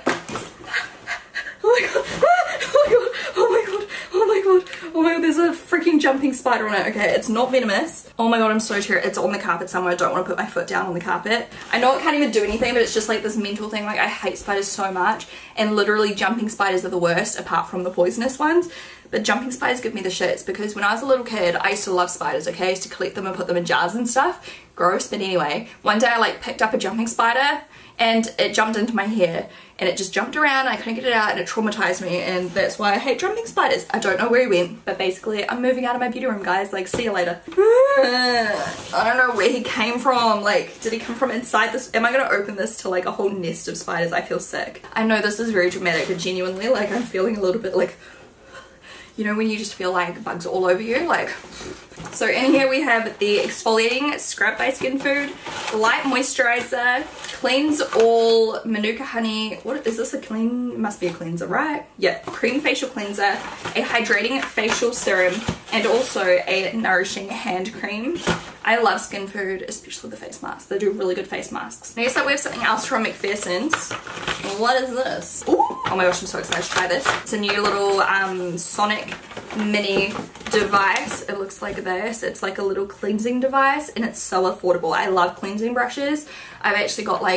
Oh my god. Oh my god. Oh my god. Oh my god. Oh my god, there's a freaking jumping spider on it. Okay, it's not venomous. Oh my god, I'm so terrified. It's on the carpet somewhere. I don't want to put my foot down on the carpet. I know it can't even do anything, but it's just like this mental thing. Like, I hate spiders so much, and literally jumping spiders are the worst apart from the poisonous ones. But jumping spiders give me the shits, because when I was a little kid, I used to love spiders, okay? I used to collect them and put them in jars and stuff. Gross, but anyway. One day I like picked up a jumping spider and it jumped into my hair, and it just jumped around. I couldn't get it out, and it traumatized me, and that's why I hate jumping spiders. I don't know where he went, but basically I'm moving out of my beauty room, guys. Like, see you later. I don't know where he came from. Like, did he come from inside this? Am I gonna open this to like a whole nest of spiders? I feel sick. I know this is very dramatic, but genuinely, like, I'm feeling a little bit like, you know, when you just feel like bugs all over you, like. So in here we have the exfoliating scrub by Skin Food, light moisturizer, cleanse all Manuka honey. What is this? A clean? It must be a cleanser, right? Yeah, cream facial cleanser, a hydrating facial serum, and also a nourishing hand cream. I love Skin Food, especially the face masks. They do really good face masks. Next up we have something else from McPherson's. What is this? Ooh. Oh my gosh, I'm so excited to try this. It's a new little Sonic mini device. It looks like this. It's like a little cleansing device, and it's so affordable. I love cleansing brushes. I've actually got like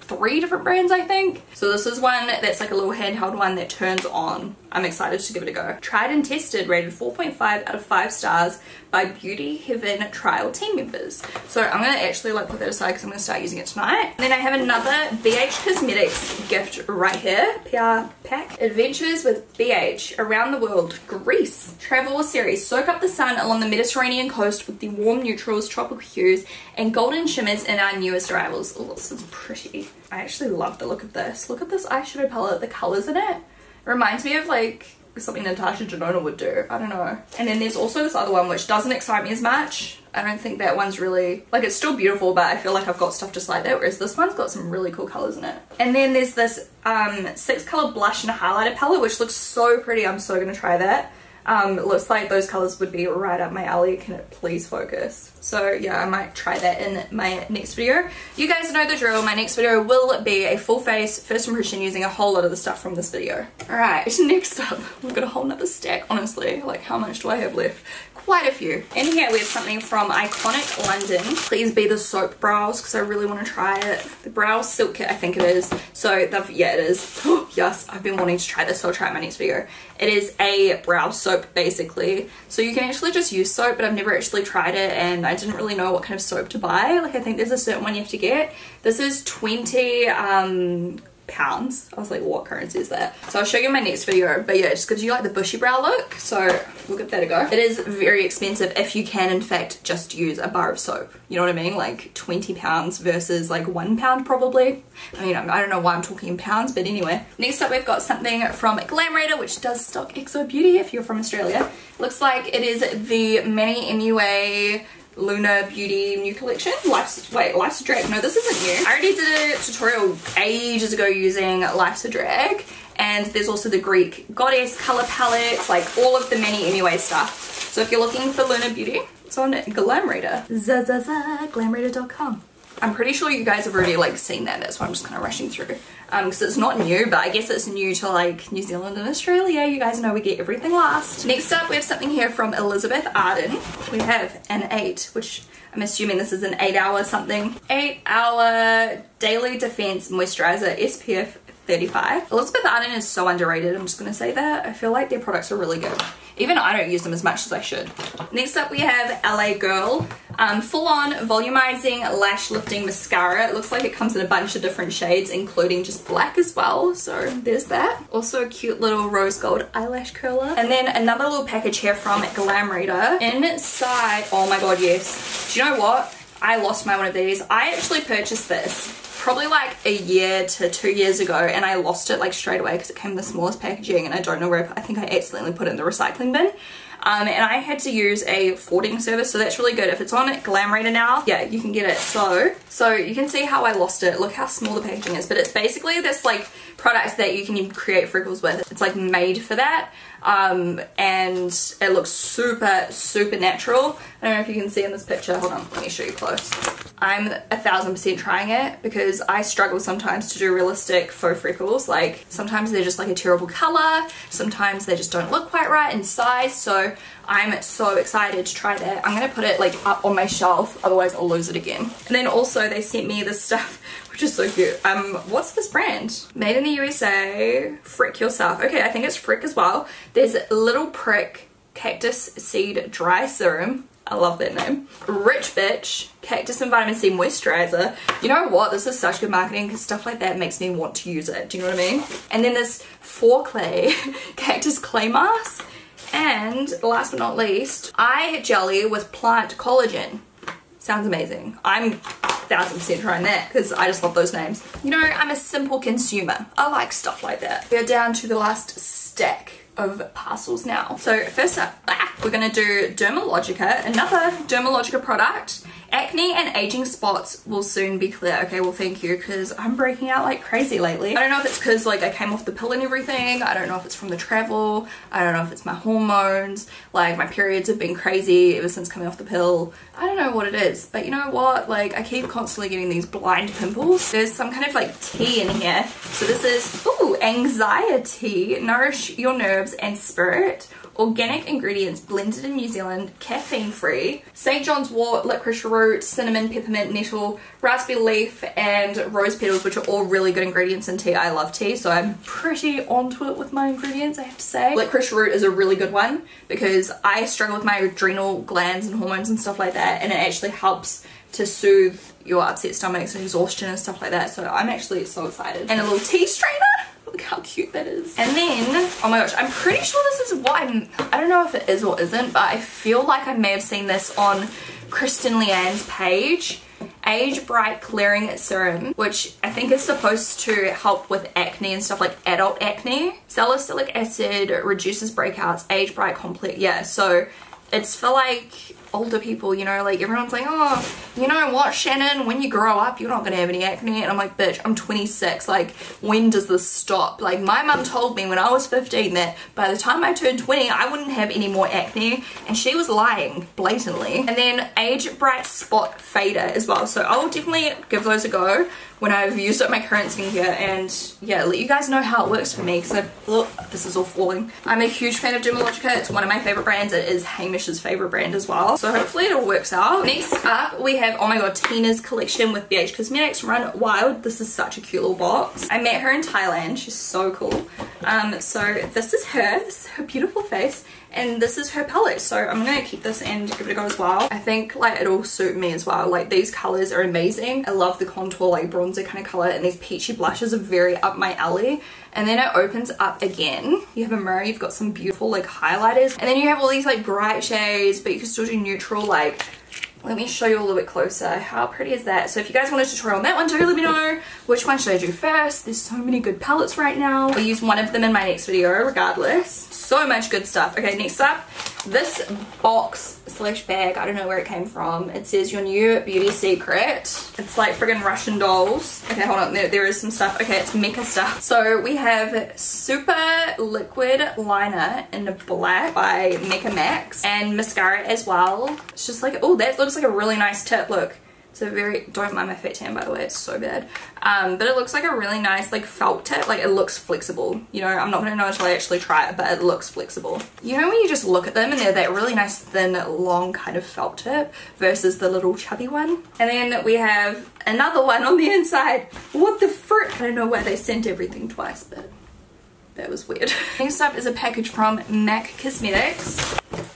3 different brands, I think. So this is one that's like a little handheld one that turns on. I'm excited to give it a go. Tried and tested, rated 4.5 out of 5 stars by Beauty Heaven trial team members. So I'm gonna actually like put that aside because I'm gonna start using it tonight. And then I have another BH Cosmetics gift right here, PR pack. Adventures with BH around the world, Greece. Travel series, soak up the sun along the Mediterranean coast with the warm neutrals, tropical hues, and golden shimmers in our newest arrivals. Oh, this is pretty. I actually love the look of this. Look at this eyeshadow palette, the colors in it. It reminds me of like something Natasha Denona would do. I don't know. And then there's also this other one which doesn't excite me as much. I don't think that one's really, like, it's still beautiful, but I feel like I've got stuff just like that, whereas this one's got some really cool colors in it. And then there's this 6 color blush and highlighter palette which looks so pretty. I'm so gonna try that. It looks like those colors would be right up my alley. Can it please focus? So yeah, I might try that in my next video. You guys know the drill. My next video will be a full face first impression using a whole lot of the stuff from this video. Alright, next up, we've got a whole nother stack, honestly. Like, how much do I have left? Quite a few. In here we have something from Iconic London. Please be the soap brows because I really want to try it. The brow silk kit, I think it is. So yeah, it is. Yes, I've been wanting to try this, so I'll try it in my next video. It is a brow soap basically. So you can actually just use soap, but I've never actually tried it and I didn't really know what kind of soap to buy. Like, I think there's a certain one you have to get. This is 20 pounds. I was like, what currency is that? So I'll show you in my next video, but yeah, it just gives you like the bushy brow look, so we'll give that a go. It is very expensive if you can in fact just use a bar of soap, you know what I mean? Like 20 pounds versus like £1 probably. I mean, I don't know why I'm talking in pounds, but anyway. Next up we've got something from Glam Raider, which does stock XO Beauty if you're from Australia. Looks like it is the Mini MUA Lunar Beauty new collection. Life's a Drag. No, this isn't new. I already did a tutorial ages ago using Life's a Drag, and there's also the Greek Goddess color palettes, like all of the Mini MUA stuff. So if you're looking for Lunar Beauty, it's on Glam Raider. glamraider.com. I'm pretty sure you guys have already like seen that. That's why I'm just kind of rushing through. Because it's not new, but I guess it's new to like New Zealand and Australia. You guys know we get everything last. Next up we have something here from Elizabeth Arden. We have an 8, which I'm assuming this is an 8-hour something. 8-hour Daily Defense Moisturizer SPF 35. Elizabeth Arden is so underrated, I'm just gonna say that. I feel like their products are really good. Even I don't use them as much as I should. Next up we have LA Girl full on volumizing lash lifting mascara. It looks like it comes in a bunch of different shades, including just black as well, so there's that. Also a cute little rose gold eyelash curler. And then another little package here from Glam Raider. Inside, oh my god, yes. Do you know what? I lost my one of these. I actually purchased this probably like a year to 2 years ago, and I lost it like straight away because it came in the smallest packaging and I don't know where I think I accidentally put it in the recycling bin. And I had to use a forwarding service, so that's really good. If it's on Glam Raider now, yeah, you can get it. So you can see how I lost it. Look how small the packaging is, but it's basically this like product that you can create freckles with. It's like made for that. And it looks super natural. I don't know if you can see in this picture. Hold on, let me show you close. I'm 1000% trying it because I struggle sometimes to do realistic faux freckles. Like sometimes they're just like a terrible color, sometimes they just don't look quite right in size. So I'm so excited to try that. I'm gonna put it like up on my shelf, otherwise I'll lose it again. And then also they sent me this stuff which is so cute. What's this brand? Made in the USA, Frick Yourself. Okay, I think it's Frick as well. There's Little Prick Cactus Seed Dry Serum. I love that name. Rich Bitch Cactus and Vitamin C Moisturizer. You know what? This is such good marketing because stuff like that makes me want to use it. Do you know what I mean? And then this 4Clay Cactus Clay Mask. And last but not least, Eye Jelly with Plant Collagen. Sounds amazing. I'm 1000% trying that because I just love those names. You know, I'm a simple consumer. I like stuff like that. We're down to the last stack of parcels now. So first up, we're gonna do Dermalogica, another Dermalogica product. Acne and aging spots will soon be clear. Okay, well thank you, because I'm breaking out like crazy lately. I don't know if it's because like I came off the pill and everything. I don't know if it's from the travel. I don't know if it's my hormones. Like my periods have been crazy ever since coming off the pill. I don't know what it is, but you know what? Like I keep constantly getting these blind pimples. There's some kind of like tea in here. So this is, ooh, anxiety, nourish your nerves and spirit. organic ingredients blended in New Zealand, caffeine free. St. John's wort, licorice root, cinnamon, peppermint, nettle, raspberry leaf, and rose petals, which are all really good ingredients in tea. I love tea, so I'm pretty onto it with my ingredients, I have to say. Licorice root is a really good one because I struggle with my adrenal glands and hormones and stuff like that, and it actually helps to soothe your upset stomachs and exhaustion and stuff like that. So I'm actually so excited. And a little tea strainer. Look how cute that is. And then, oh my gosh, I'm pretty sure this is what I don't know if it is or isn't, but I feel like I may have seen this on Kristen Leanne's page. Age Bright Clearing Serum, which I think is supposed to help with acne and stuff, like adult acne. Salicylic acid reduces breakouts. Age Bright Complex. Yeah, so it's for like older people, you know, like everyone's like, oh, you know what, Shannon, when you grow up you're not gonna have any acne. And I'm like, bitch, I'm 26, like when does this stop? Like my mum told me when I was 15 that by the time I turned 20 I wouldn't have any more acne, and she was lying blatantly. And then Age Bright Spot Fader as well, so I will definitely give those a go when I've used up my current skincare, and yeah, let you guys know how it works for me, because look, this is all falling. I'm a huge fan of Dermalogica. It's one of my favorite brands. It is Hamish's favorite brand as well, so hopefully it all works out. Next up we have, oh my god, Tina's collection with BH Cosmetics Run Wild. This is such a cute little box. I met her in Thailand. She's so cool. So this is her. This is her beautiful face, and this is her palette, so I'm gonna keep this and give it a go as well. I think like it'll suit me as well. Like these colors are amazing. I love the contour, like bronzer kind of color, and these peachy blushes are very up my alley. And then it opens up again. You have a mirror, you've got some beautiful like highlighters, and then you have all these like bright shades, but you can still do neutral. Like, let me show you a little bit closer. How pretty is that? So if you guys want a tutorial on that one too, let me know. Which one should I do first? There's so many good palettes right now. I'll use one of them in my next video regardless. So much good stuff. Okay, next up, this box slash bag, I don't know where it came from. It says your new beauty secret. It's like friggin' Russian dolls. Okay, hold on, there is some stuff. Okay, it's mecha stuff. So we have Super Liquid Liner in black by Mecha Max, and mascara as well. It's just like, oh, that looks like a really nice tip. Look, it's a very, don't mind my fat tan by the way, it's so bad. But it looks like a really nice like felt tip. Like it looks flexible, you know. I'm not gonna know until I actually try it, but it looks flexible. You know when you just look at them and they're that really nice thin long kind of felt tip versus the little chubby one. And then we have another one on the inside. What the frick? I don't know why they sent everything twice, but that was weird. Next up is a package from MAC Cosmetics.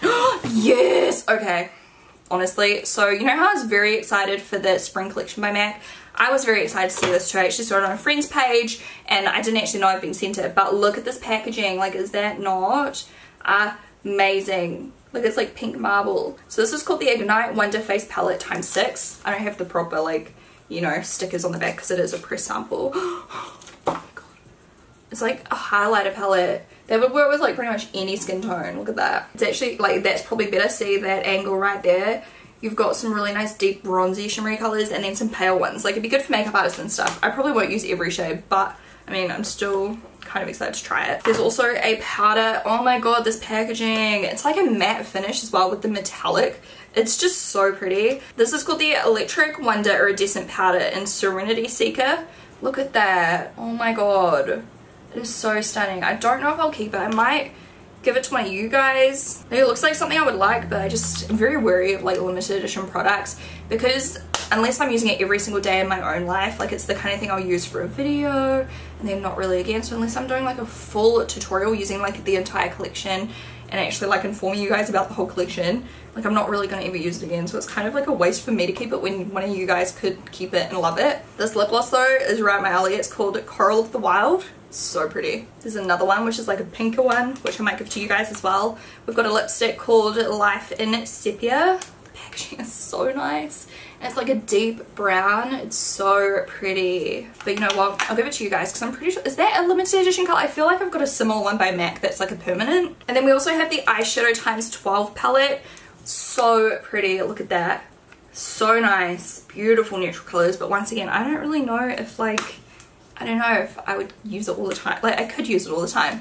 Yes, okay. Honestly, so you know how I was very excited for the spring collection by MAC? I was very excited to see this too. I actually saw it on a friend's page and I didn't actually know I'd been sent it, but look at this packaging. Like, is that not amazing? Look, it's like pink marble. So this is called the Ignite Wonder Face Palette times 6. I don't have the proper like, you know, stickers on the back because it is a press sample. Oh my god. It's like a highlighter palette that would work with like pretty much any skin tone. Look at that. It's actually like, that's probably better. See that angle right there? You've got some really nice deep bronzy shimmery colors and then some pale ones. Like it'd be good for makeup artists and stuff. I probably won't use every shade, but I mean, I'm still kind of excited to try it. There's also a powder. Oh my god, this packaging. It's like a matte finish as well with the metallic. It's just so pretty. This is called the Electric Wonder Iridescent Powder in Serenity Seeker. Look at that. Oh my god. It is so stunning. I don't know if I'll keep it. I might give it to one of you guys. It looks like something I would like, but I just am very wary of like limited edition products because unless I'm using it every single day in my own life, like it's the kind of thing I'll use for a video and then not really again. So unless I'm doing like a full tutorial using like the entire collection and actually like informing you guys about the whole collection, like I'm not really going to ever use it again. So it's kind of like a waste for me to keep it when one of you guys could keep it and love it. This lip gloss though is right up my alley. It's called Coral of the Wild. So pretty. There's another one which is like a pinker one, which I might give to you guys as well. We've got a lipstick called Life in Sepia. The packaging is so nice. And it's like a deep brown. It's so pretty. But you know what? I'll give it to you guys because I'm pretty sure, is that a limited edition color? I feel like I've got a similar one by MAC that's like a permanent. And then we also have the eyeshadow times 12 palette. So pretty. Look at that. So nice. Beautiful neutral colors. But once again, I don't really know if like, I don't know if I would use it all the time. Like I could use it all the time,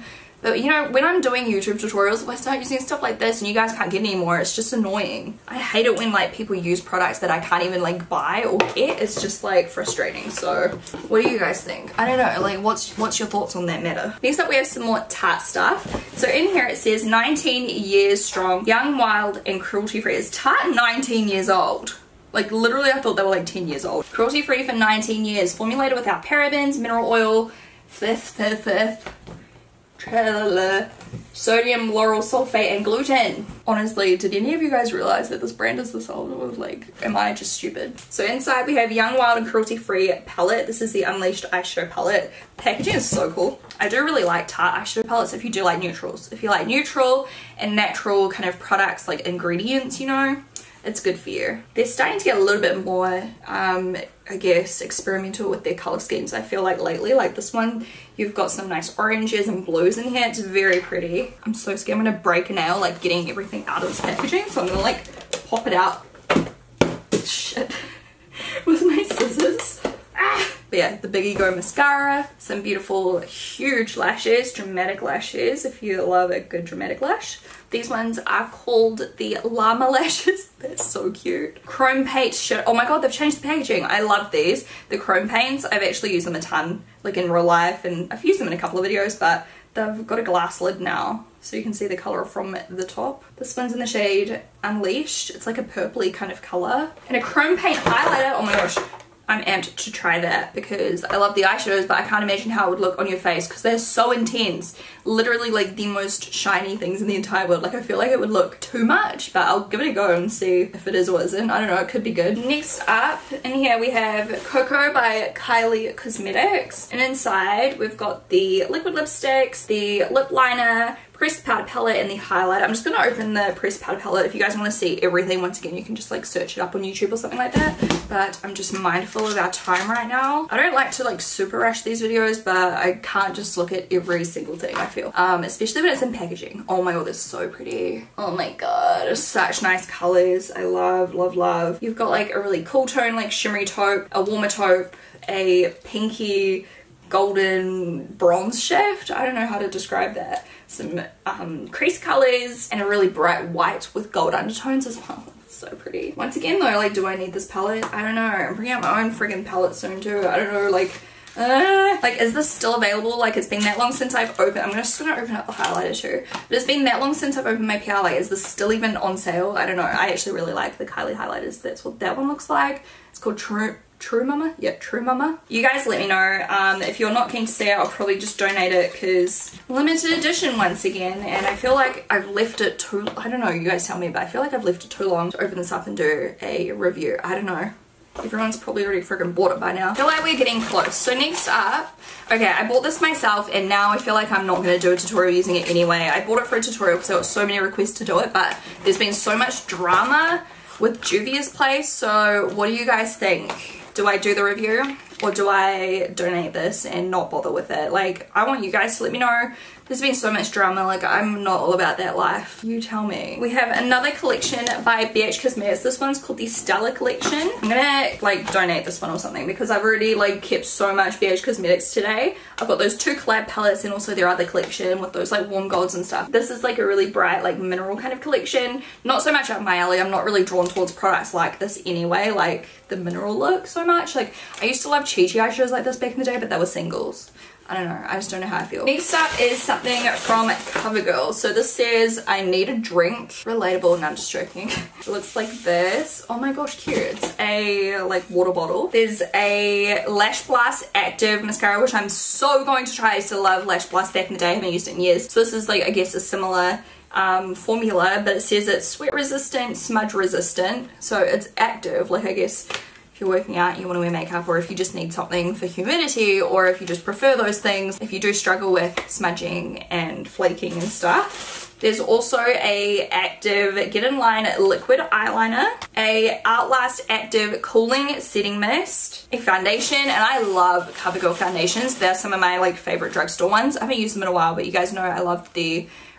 But you know, when I'm doing YouTube tutorials, if I start using stuff like this and you guys can't get any more, it's just annoying. I hate it when like people use products that I can't even like buy or get. It's just like frustrating. So what do you guys think? I don't know, like what's your thoughts on that matter? Next up we have some more Tarte stuff. So in here it says 19 years strong, young, wild and cruelty free. Is Tarte 19 years old? Like literally I thought they were like 10 years old. Cruelty free for 19 years, formulated without parabens, mineral oil, sodium lauryl sulfate and gluten. Honestly, did any of you guys realize that this brand is this old? Or like, am I just stupid? So inside we have young, wild and cruelty free palette. This is the Unleashed eyeshadow palette. Packaging is so cool. I do really like Tarte eyeshadow palettes if you do like neutrals. If you like neutral and natural kind of products, like ingredients, you know, it's good for you. They're starting to get a little bit more, I guess, experimental with their color schemes. I feel like lately, like this one, you've got some nice oranges and blues in here. It's very pretty. I'm so scared I'm gonna break a nail, like getting everything out of this packaging. So I'm gonna like pop it out. Shit. With my scissors. Ah. But yeah, the Big Ego mascara, some beautiful, huge lashes, dramatic lashes, if you love a good dramatic lash. These ones are called the llama lashes. They're so cute. Chrome paint shit. Oh my god, they've changed the packaging. I love these. The chrome paints, I've actually used them a ton, like in real life, and I've used them in a couple of videos, but they've got a glass lid now, so you can see the color from the top. This one's in the shade Unleashed. It's like a purpley kind of color. And a chrome paint highlighter. Oh my gosh. I'm amped to try that because I love the eyeshadows, but I can't imagine how it would look on your face because they're so intense. Literally like the most shiny things in the entire world. Like I feel like it would look too much, but I'll give it a go and see if it is or isn't. I don't know, it could be good. Next up, in here we have Coco by Kylie Cosmetics. And inside we've got the liquid lipsticks, the lip liner, pressed powder palette and the highlighter. I'm just going to open the pressed powder palette. If you guys want to see everything, once again, you can just like search it up on YouTube or something like that. But I'm just mindful of our time right now. I don't like to like super rush these videos, but I can't just look at every single thing, I feel. Especially when it's in packaging. Oh my god, they're so pretty. Oh my god, such nice colors. I love, love, love. You've got like a really cool tone, like shimmery taupe, a warmer taupe, a pinky, golden bronze shaft. I don't know how to describe that. Some crease colors and a really bright white with gold undertones as well. It's so pretty. Once again though, like, do I need this palette? I don't know. I'm bringing out my own friggin' palette soon too. I don't know, like is this still available? Like, it's been that long since I've opened. I'm just gonna open up the highlighter too. But it's been that long since I've opened my PR. Like, is this still even on sale? I don't know. I actually really like the Kylie highlighters. That's what that one looks like. It's called True Mama? Yeah, True Mama. You guys let me know. If you're not keen to see it, I'll probably just donate it because limited edition once again. And I feel like I've left it too, I don't know, you guys tell me, but I feel like I've left it too long to open this up and do a review. I don't know. Everyone's probably already friggin' bought it by now. I feel like we're getting close. So next up, okay, I bought this myself and now I feel like I'm not going to do a tutorial using it anyway. I bought it for a tutorial because there were so many requests to do it, but there's been so much drama with Juvia's Place. So what do you guys think? Do I do the review or do I donate this and not bother with it? Like, I want you guys to let me know. There's been so much drama, like I'm not all about that life. You tell me. We have another collection by BH Cosmetics. This one's called the Stella collection. I'm gonna like donate this one or something because I've already like kept so much BH Cosmetics today. I've got those two collab palettes and also their other collection with those like warm golds and stuff. This is like a really bright like mineral kind of collection. Not so much up my alley. I'm not really drawn towards products like this anyway, like the mineral look so much. Like I used to love Chi Chi eyeshadows like this back in the day, but they were singles. I don't know, I just don't know how I feel. Next up is something from CoverGirl. So this says, I need a drink. Relatable, and I'm just joking. It looks like this. Oh my gosh, cute. It's a like water bottle. There's a Lash Blast Active Mascara, which I'm so going to try. I used to love Lash Blast back in the day. I haven't used it in years. So this is like, I guess, a similar formula, but it says it's sweat resistant, smudge resistant. So it's active, like I guess if you're working out, you want to wear makeup, or if you just need something for humidity, or if you just prefer those things, if you do struggle with smudging and flaking and stuff. There's also a active Get In Line liquid eyeliner, a Outlast active cooling setting mist, a foundation, and I love CoverGirl foundations. They're some of my like favorite drugstore ones. I haven't used them in a while, but you guys know I love the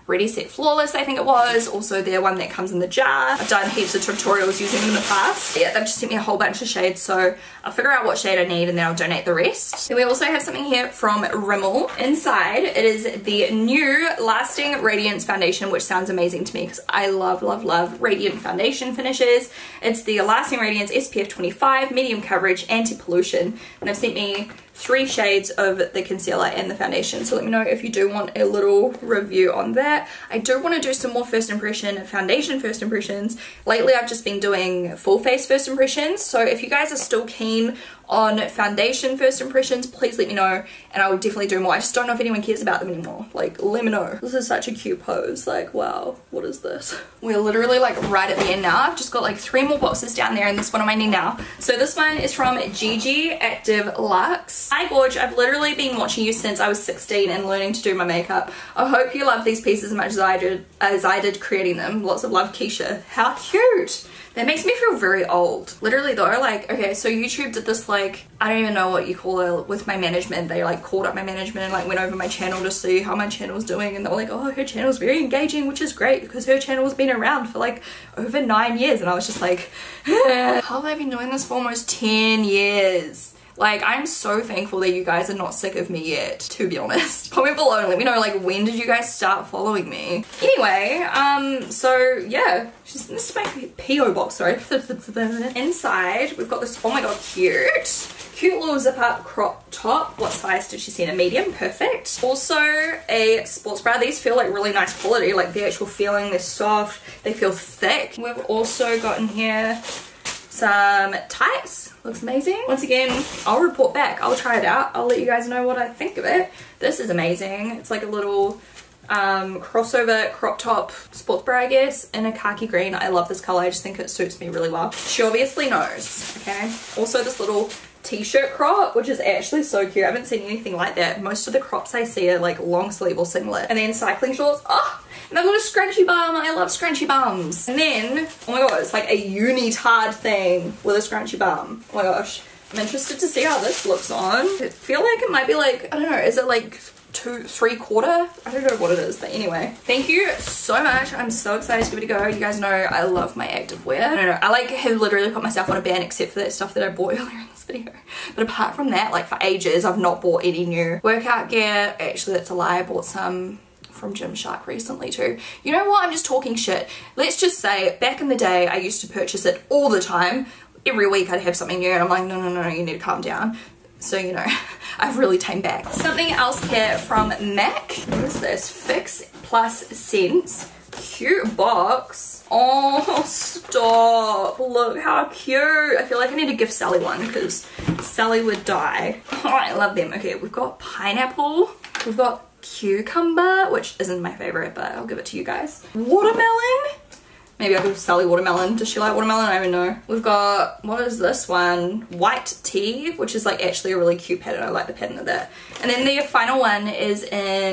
Ready Set Flawless, I think it was. Also their one that comes in the jar. I've done heaps of tutorials using them in the past. Yeah, they've just sent me a whole bunch of shades, so I'll figure out what shade I need and then I'll donate the rest. Then we also have something here from Rimmel. Inside, it is the new Lasting Radiance Foundation, which sounds amazing to me because I love, love, love radiant foundation finishes. It's the Lasting Radiance SPF 25, medium coverage, anti-pollution, and they've sent me 3 shades of the concealer and the foundation, so let me know if you do want a little review on that. I do want to do some more first impression foundation first impressions. Lately I've just been doing full face first impressions, so if you guys are still keen on foundation first impressions, please let me know and I will definitely do more. I just don't know if anyone cares about them anymore. Like, let me know. This is such a cute pose. Like, wow, what is this? We're literally like right at the end now. I've just got like 3 more boxes down there and this one on my knee now. So this one is from Gigi Active Luxe. Hi Gorge, I've literally been watching you since I was 16 and learning to do my makeup. I hope you love these pieces as much as I did creating them. Lots of love, Keisha. How cute! That makes me feel very old. Literally though, like, okay, so YouTube did this, like, I don't even know what you call it, with my management. They like called up my management and like went over my channel to see how my channel's doing, and they were like, oh, her channel's very engaging, which is great because her channel's been around for like over 9 years. And I was just like, how have I been doing this for almost 10 years? Like, I'm so thankful that you guys are not sick of me yet, to be honest. Comment below and let me know, like, when did you guys start following me? Anyway, so yeah, this is my P.O. box, sorry. Inside, we've got this, oh my god, cute little zip up crop top. What size did she send? A medium? Perfect. Also a sports bra. These feel like really nice quality, like the actual feeling, they're soft, they feel thick. We've also got in here some tights. Looks amazing. Once again, I'll report back. I'll try it out. I'll let you guys know what I think of it. This is amazing. It's like a little crossover crop top sports bra, I guess, in a khaki green. I love this color. I just think it suits me really well. She obviously knows, okay? Also this little t-shirt crop, which is actually so cute. I haven't seen anything like that. Most of the crops I see are like long sleeve or singlet. And then cycling shorts. Oh! And I've got a scrunchy bum. I love scrunchy bums. And then, oh my god, it's like a unitard thing with a scrunchy bum. Oh my gosh. I'm interested to see how this looks on. I feel like it might be like, I don't know, is it like 3/4? I don't know what it is, but anyway. Thank you so much. I'm so excited to give it a go. You guys know I love my activewear. I don't know, I like have literally put myself on a ban except for that stuff that I bought earlier in this video. But apart from that, like for ages, I've not bought any new workout gear. Actually, that's a lie. I bought some from Gymshark recently too. You know what? I'm just talking shit. Let's just say back in the day, I used to purchase it all the time. Every week I'd have something new and I'm like, no, no, no, you need to calm down. So, you know, I've really tamed back. Something else here from MAC. What is this? Fix Plus Scents. Cute box. Oh, stop. Look how cute. I feel like I need to give Sally one because Sally would die. Oh, I love them. Okay, we've got pineapple. We've got cucumber, which isn't my favorite, but I'll give it to you guys. Watermelon. Maybe I'll give Sally watermelon. Does she like watermelon? I don't know. We've got, what is this one? White tea, which is like actually a really cute pattern. I like the pattern of that. And then the final one is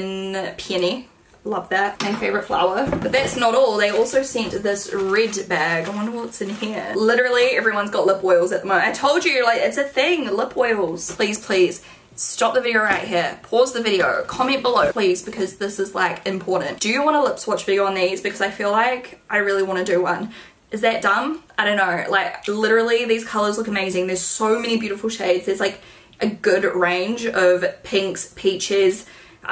in peony. Love that. My favorite flower. But that's not all. They also sent this red bag. I wonder what's in here. Literally everyone's got lip oils at the moment. I told you, like, it's a thing. Lip oils. Please, please. Stop the video right here, pause the video, comment below please, because this is like important. Do you want a lip swatch video on these? Because I feel like I really want to do one. Is that dumb? I don't know. Like literally these colors look amazing. There's so many beautiful shades. There's like a good range of pinks, peaches,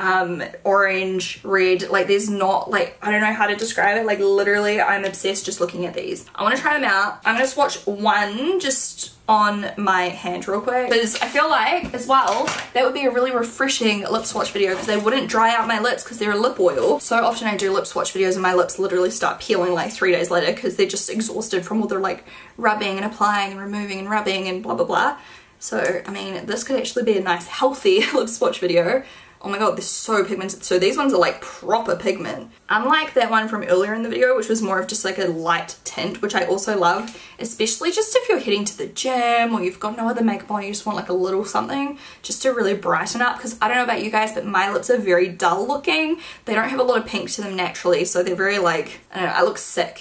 orange, red. Like there's not, like, I don't know how to describe it. Like literally I'm obsessed just looking at these. I want to try them out. I'm going to swatch one just on my hand real quick because I feel like as well that would be a really refreshing lip swatch video because they wouldn't dry out my lips because they're a lip oil. So often I do lip swatch videos and my lips literally start peeling like 3 days later because they're just exhausted from all the like rubbing and applying and removing and rubbing and blah blah blah. So I mean this could actually be a nice healthy lip swatch video. Oh my god, they're so pigmented. So these ones are like proper pigment. Unlike that one from earlier in the video, which was more of just like a light tint, which I also love, especially just if you're heading to the gym or you've got no other makeup on, you just want like a little something just to really brighten up. Because I don't know about you guys, but my lips are very dull looking. They don't have a lot of pink to them naturally, so they're very like, I don't know, I look sick.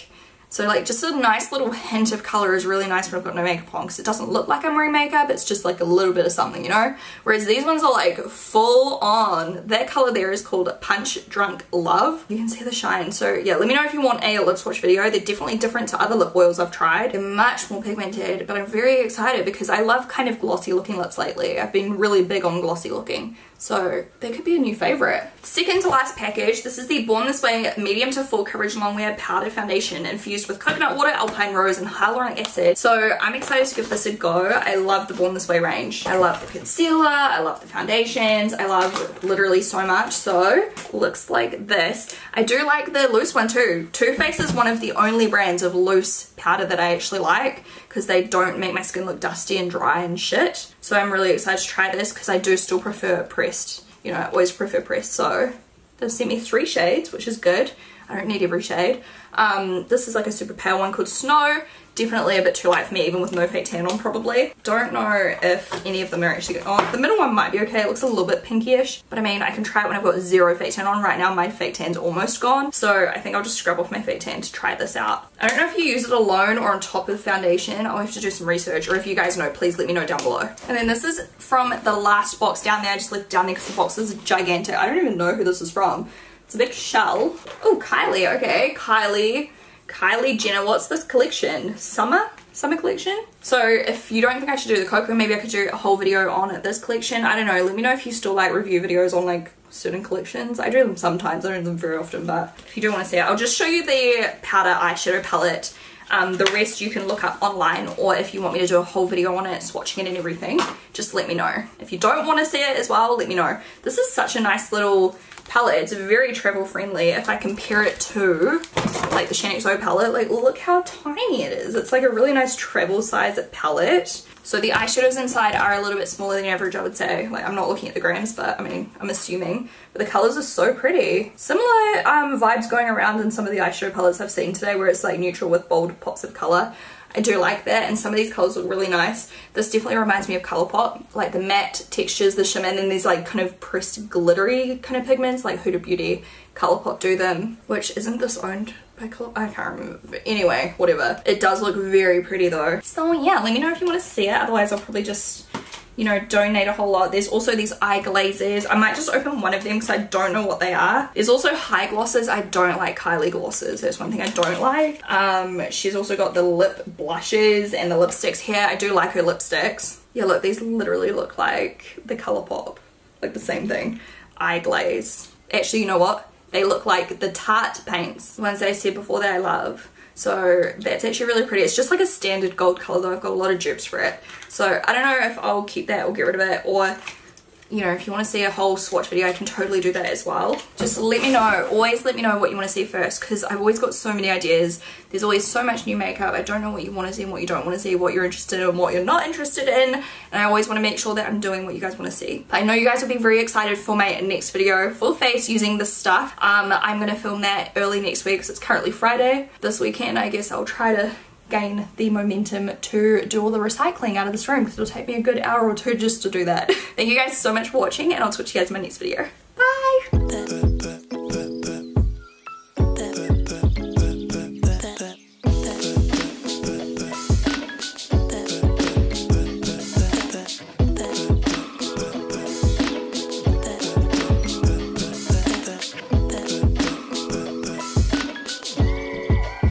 So like just a nice little hint of color is really nice when I've got no makeup on, because it doesn't look like I'm wearing makeup, it's just like a little bit of something, you know? Whereas these ones are like full on. That color there is called Punch Drunk Love. You can see the shine. So yeah, let me know if you want a lip swatch video. They're definitely different to other lip oils I've tried. They're much more pigmented, but I'm very excited because I love kind of glossy looking lips lately. I've been really big on glossy looking. So they could be a new favorite. Second to last package, this is the Born This Way medium to full coverage long wear powder foundation infused with coconut water, alpine rose and hyaluronic acid. So I'm excited to give this a go. I love the Born This Way range. I love the concealer, I love the foundations, I love literally so much. So looks like this. I do like the loose one too. Too Faced is one of the only brands of loose powder that I actually like, because they don't make my skin look dusty and dry and shit. So I'm really excited to try this because I do still prefer pressed. You know, I always prefer pressed. So they've sent me 3 shades, which is good. I don't need every shade. This is like a super pale one called Snow. Definitely a bit too light for me, even with no fake tan on probably. Don't know if any of them are actually good. Oh, the middle one might be okay. It looks a little bit pinkish, but I mean, I can try it when I've got 0 fake tan on. Right now, my fake tan's almost gone. So I think I'll just scrub off my fake tan to try this out. I don't know if you use it alone or on top of foundation. I'll have to do some research, or if you guys know, please let me know down below. And then this is from the last box down there. I just left it down there because the box is gigantic. I don't even know who this is from. It's a big shell. Oh, Kylie, okay. Kylie Jenner, what's this collection? Summer collection? So if you don't think I should do the cocoa, maybe I could do a whole video on this collection. I don't know, let me know if you still like review videos on like certain collections. I do them sometimes, I don't do them very often, but if you do want to see it, I'll just show you the powder eyeshadow palette. The rest you can look up online, or if you want me to do a whole video on it, swatching it and everything, just let me know. If you don't want to see it as well, let me know. This is such a nice little palette. It's very travel friendly. If I compare it to like the Shaaanxo palette, like look how tiny it is. It's like a really nice travel size palette. So the eyeshadows inside are a little bit smaller than average, I would say. Like I'm not looking at the grams, but I mean, I'm assuming. But the colors are so pretty. Similar vibes going around in some of the eyeshadow palettes I've seen today, where it's like neutral with bold pops of color. I do like that, and some of these colors look really nice. This definitely reminds me of Colourpop, like the matte textures, the shimmer, and then these like kind of pressed glittery kind of pigments like Huda Beauty, Colourpop do them, which isn't this owned by Colourpop? I can't remember. But anyway, whatever. It does look very pretty though. So yeah, let me know if you want to see it. Otherwise I'll probably just, you know, donate a whole lot. There's also these eye glazes. I might just open one of them because I don't know what they are. There's also high glosses. I don't like Kylie glosses. That's one thing I don't like. She's also got the lip blushes and the lipsticks here. I do like her lipsticks. Yeah, look, these literally look like the Colourpop. Like the same thing. Eye glaze. Actually, you know what? They look like the Tarte paints. The ones that I said before that I love. So that's actually really pretty. It's just like a standard gold color though. I've got a lot of dupes for it. So I don't know if I'll keep that or get rid of it, or you know, if you want to see a whole swatch video, I can totally do that as well. Just let me know. Always let me know what you want to see first, because I've always got so many ideas. There's always so much new makeup. I don't know what you want to see and what you don't want to see, what you're interested in and what you're not interested in. And I always want to make sure that I'm doing what you guys want to see. I know you guys will be very excited for my next video, full face using this stuff. I'm going to film that early next week because it's currently Friday. This weekend, I guess I'll try to gain the momentum to do all the recycling out of this room, because it'll take me a good hour or two just to do that. Thank you guys so much for watching, and I'll talk to you guys in my next video. Bye!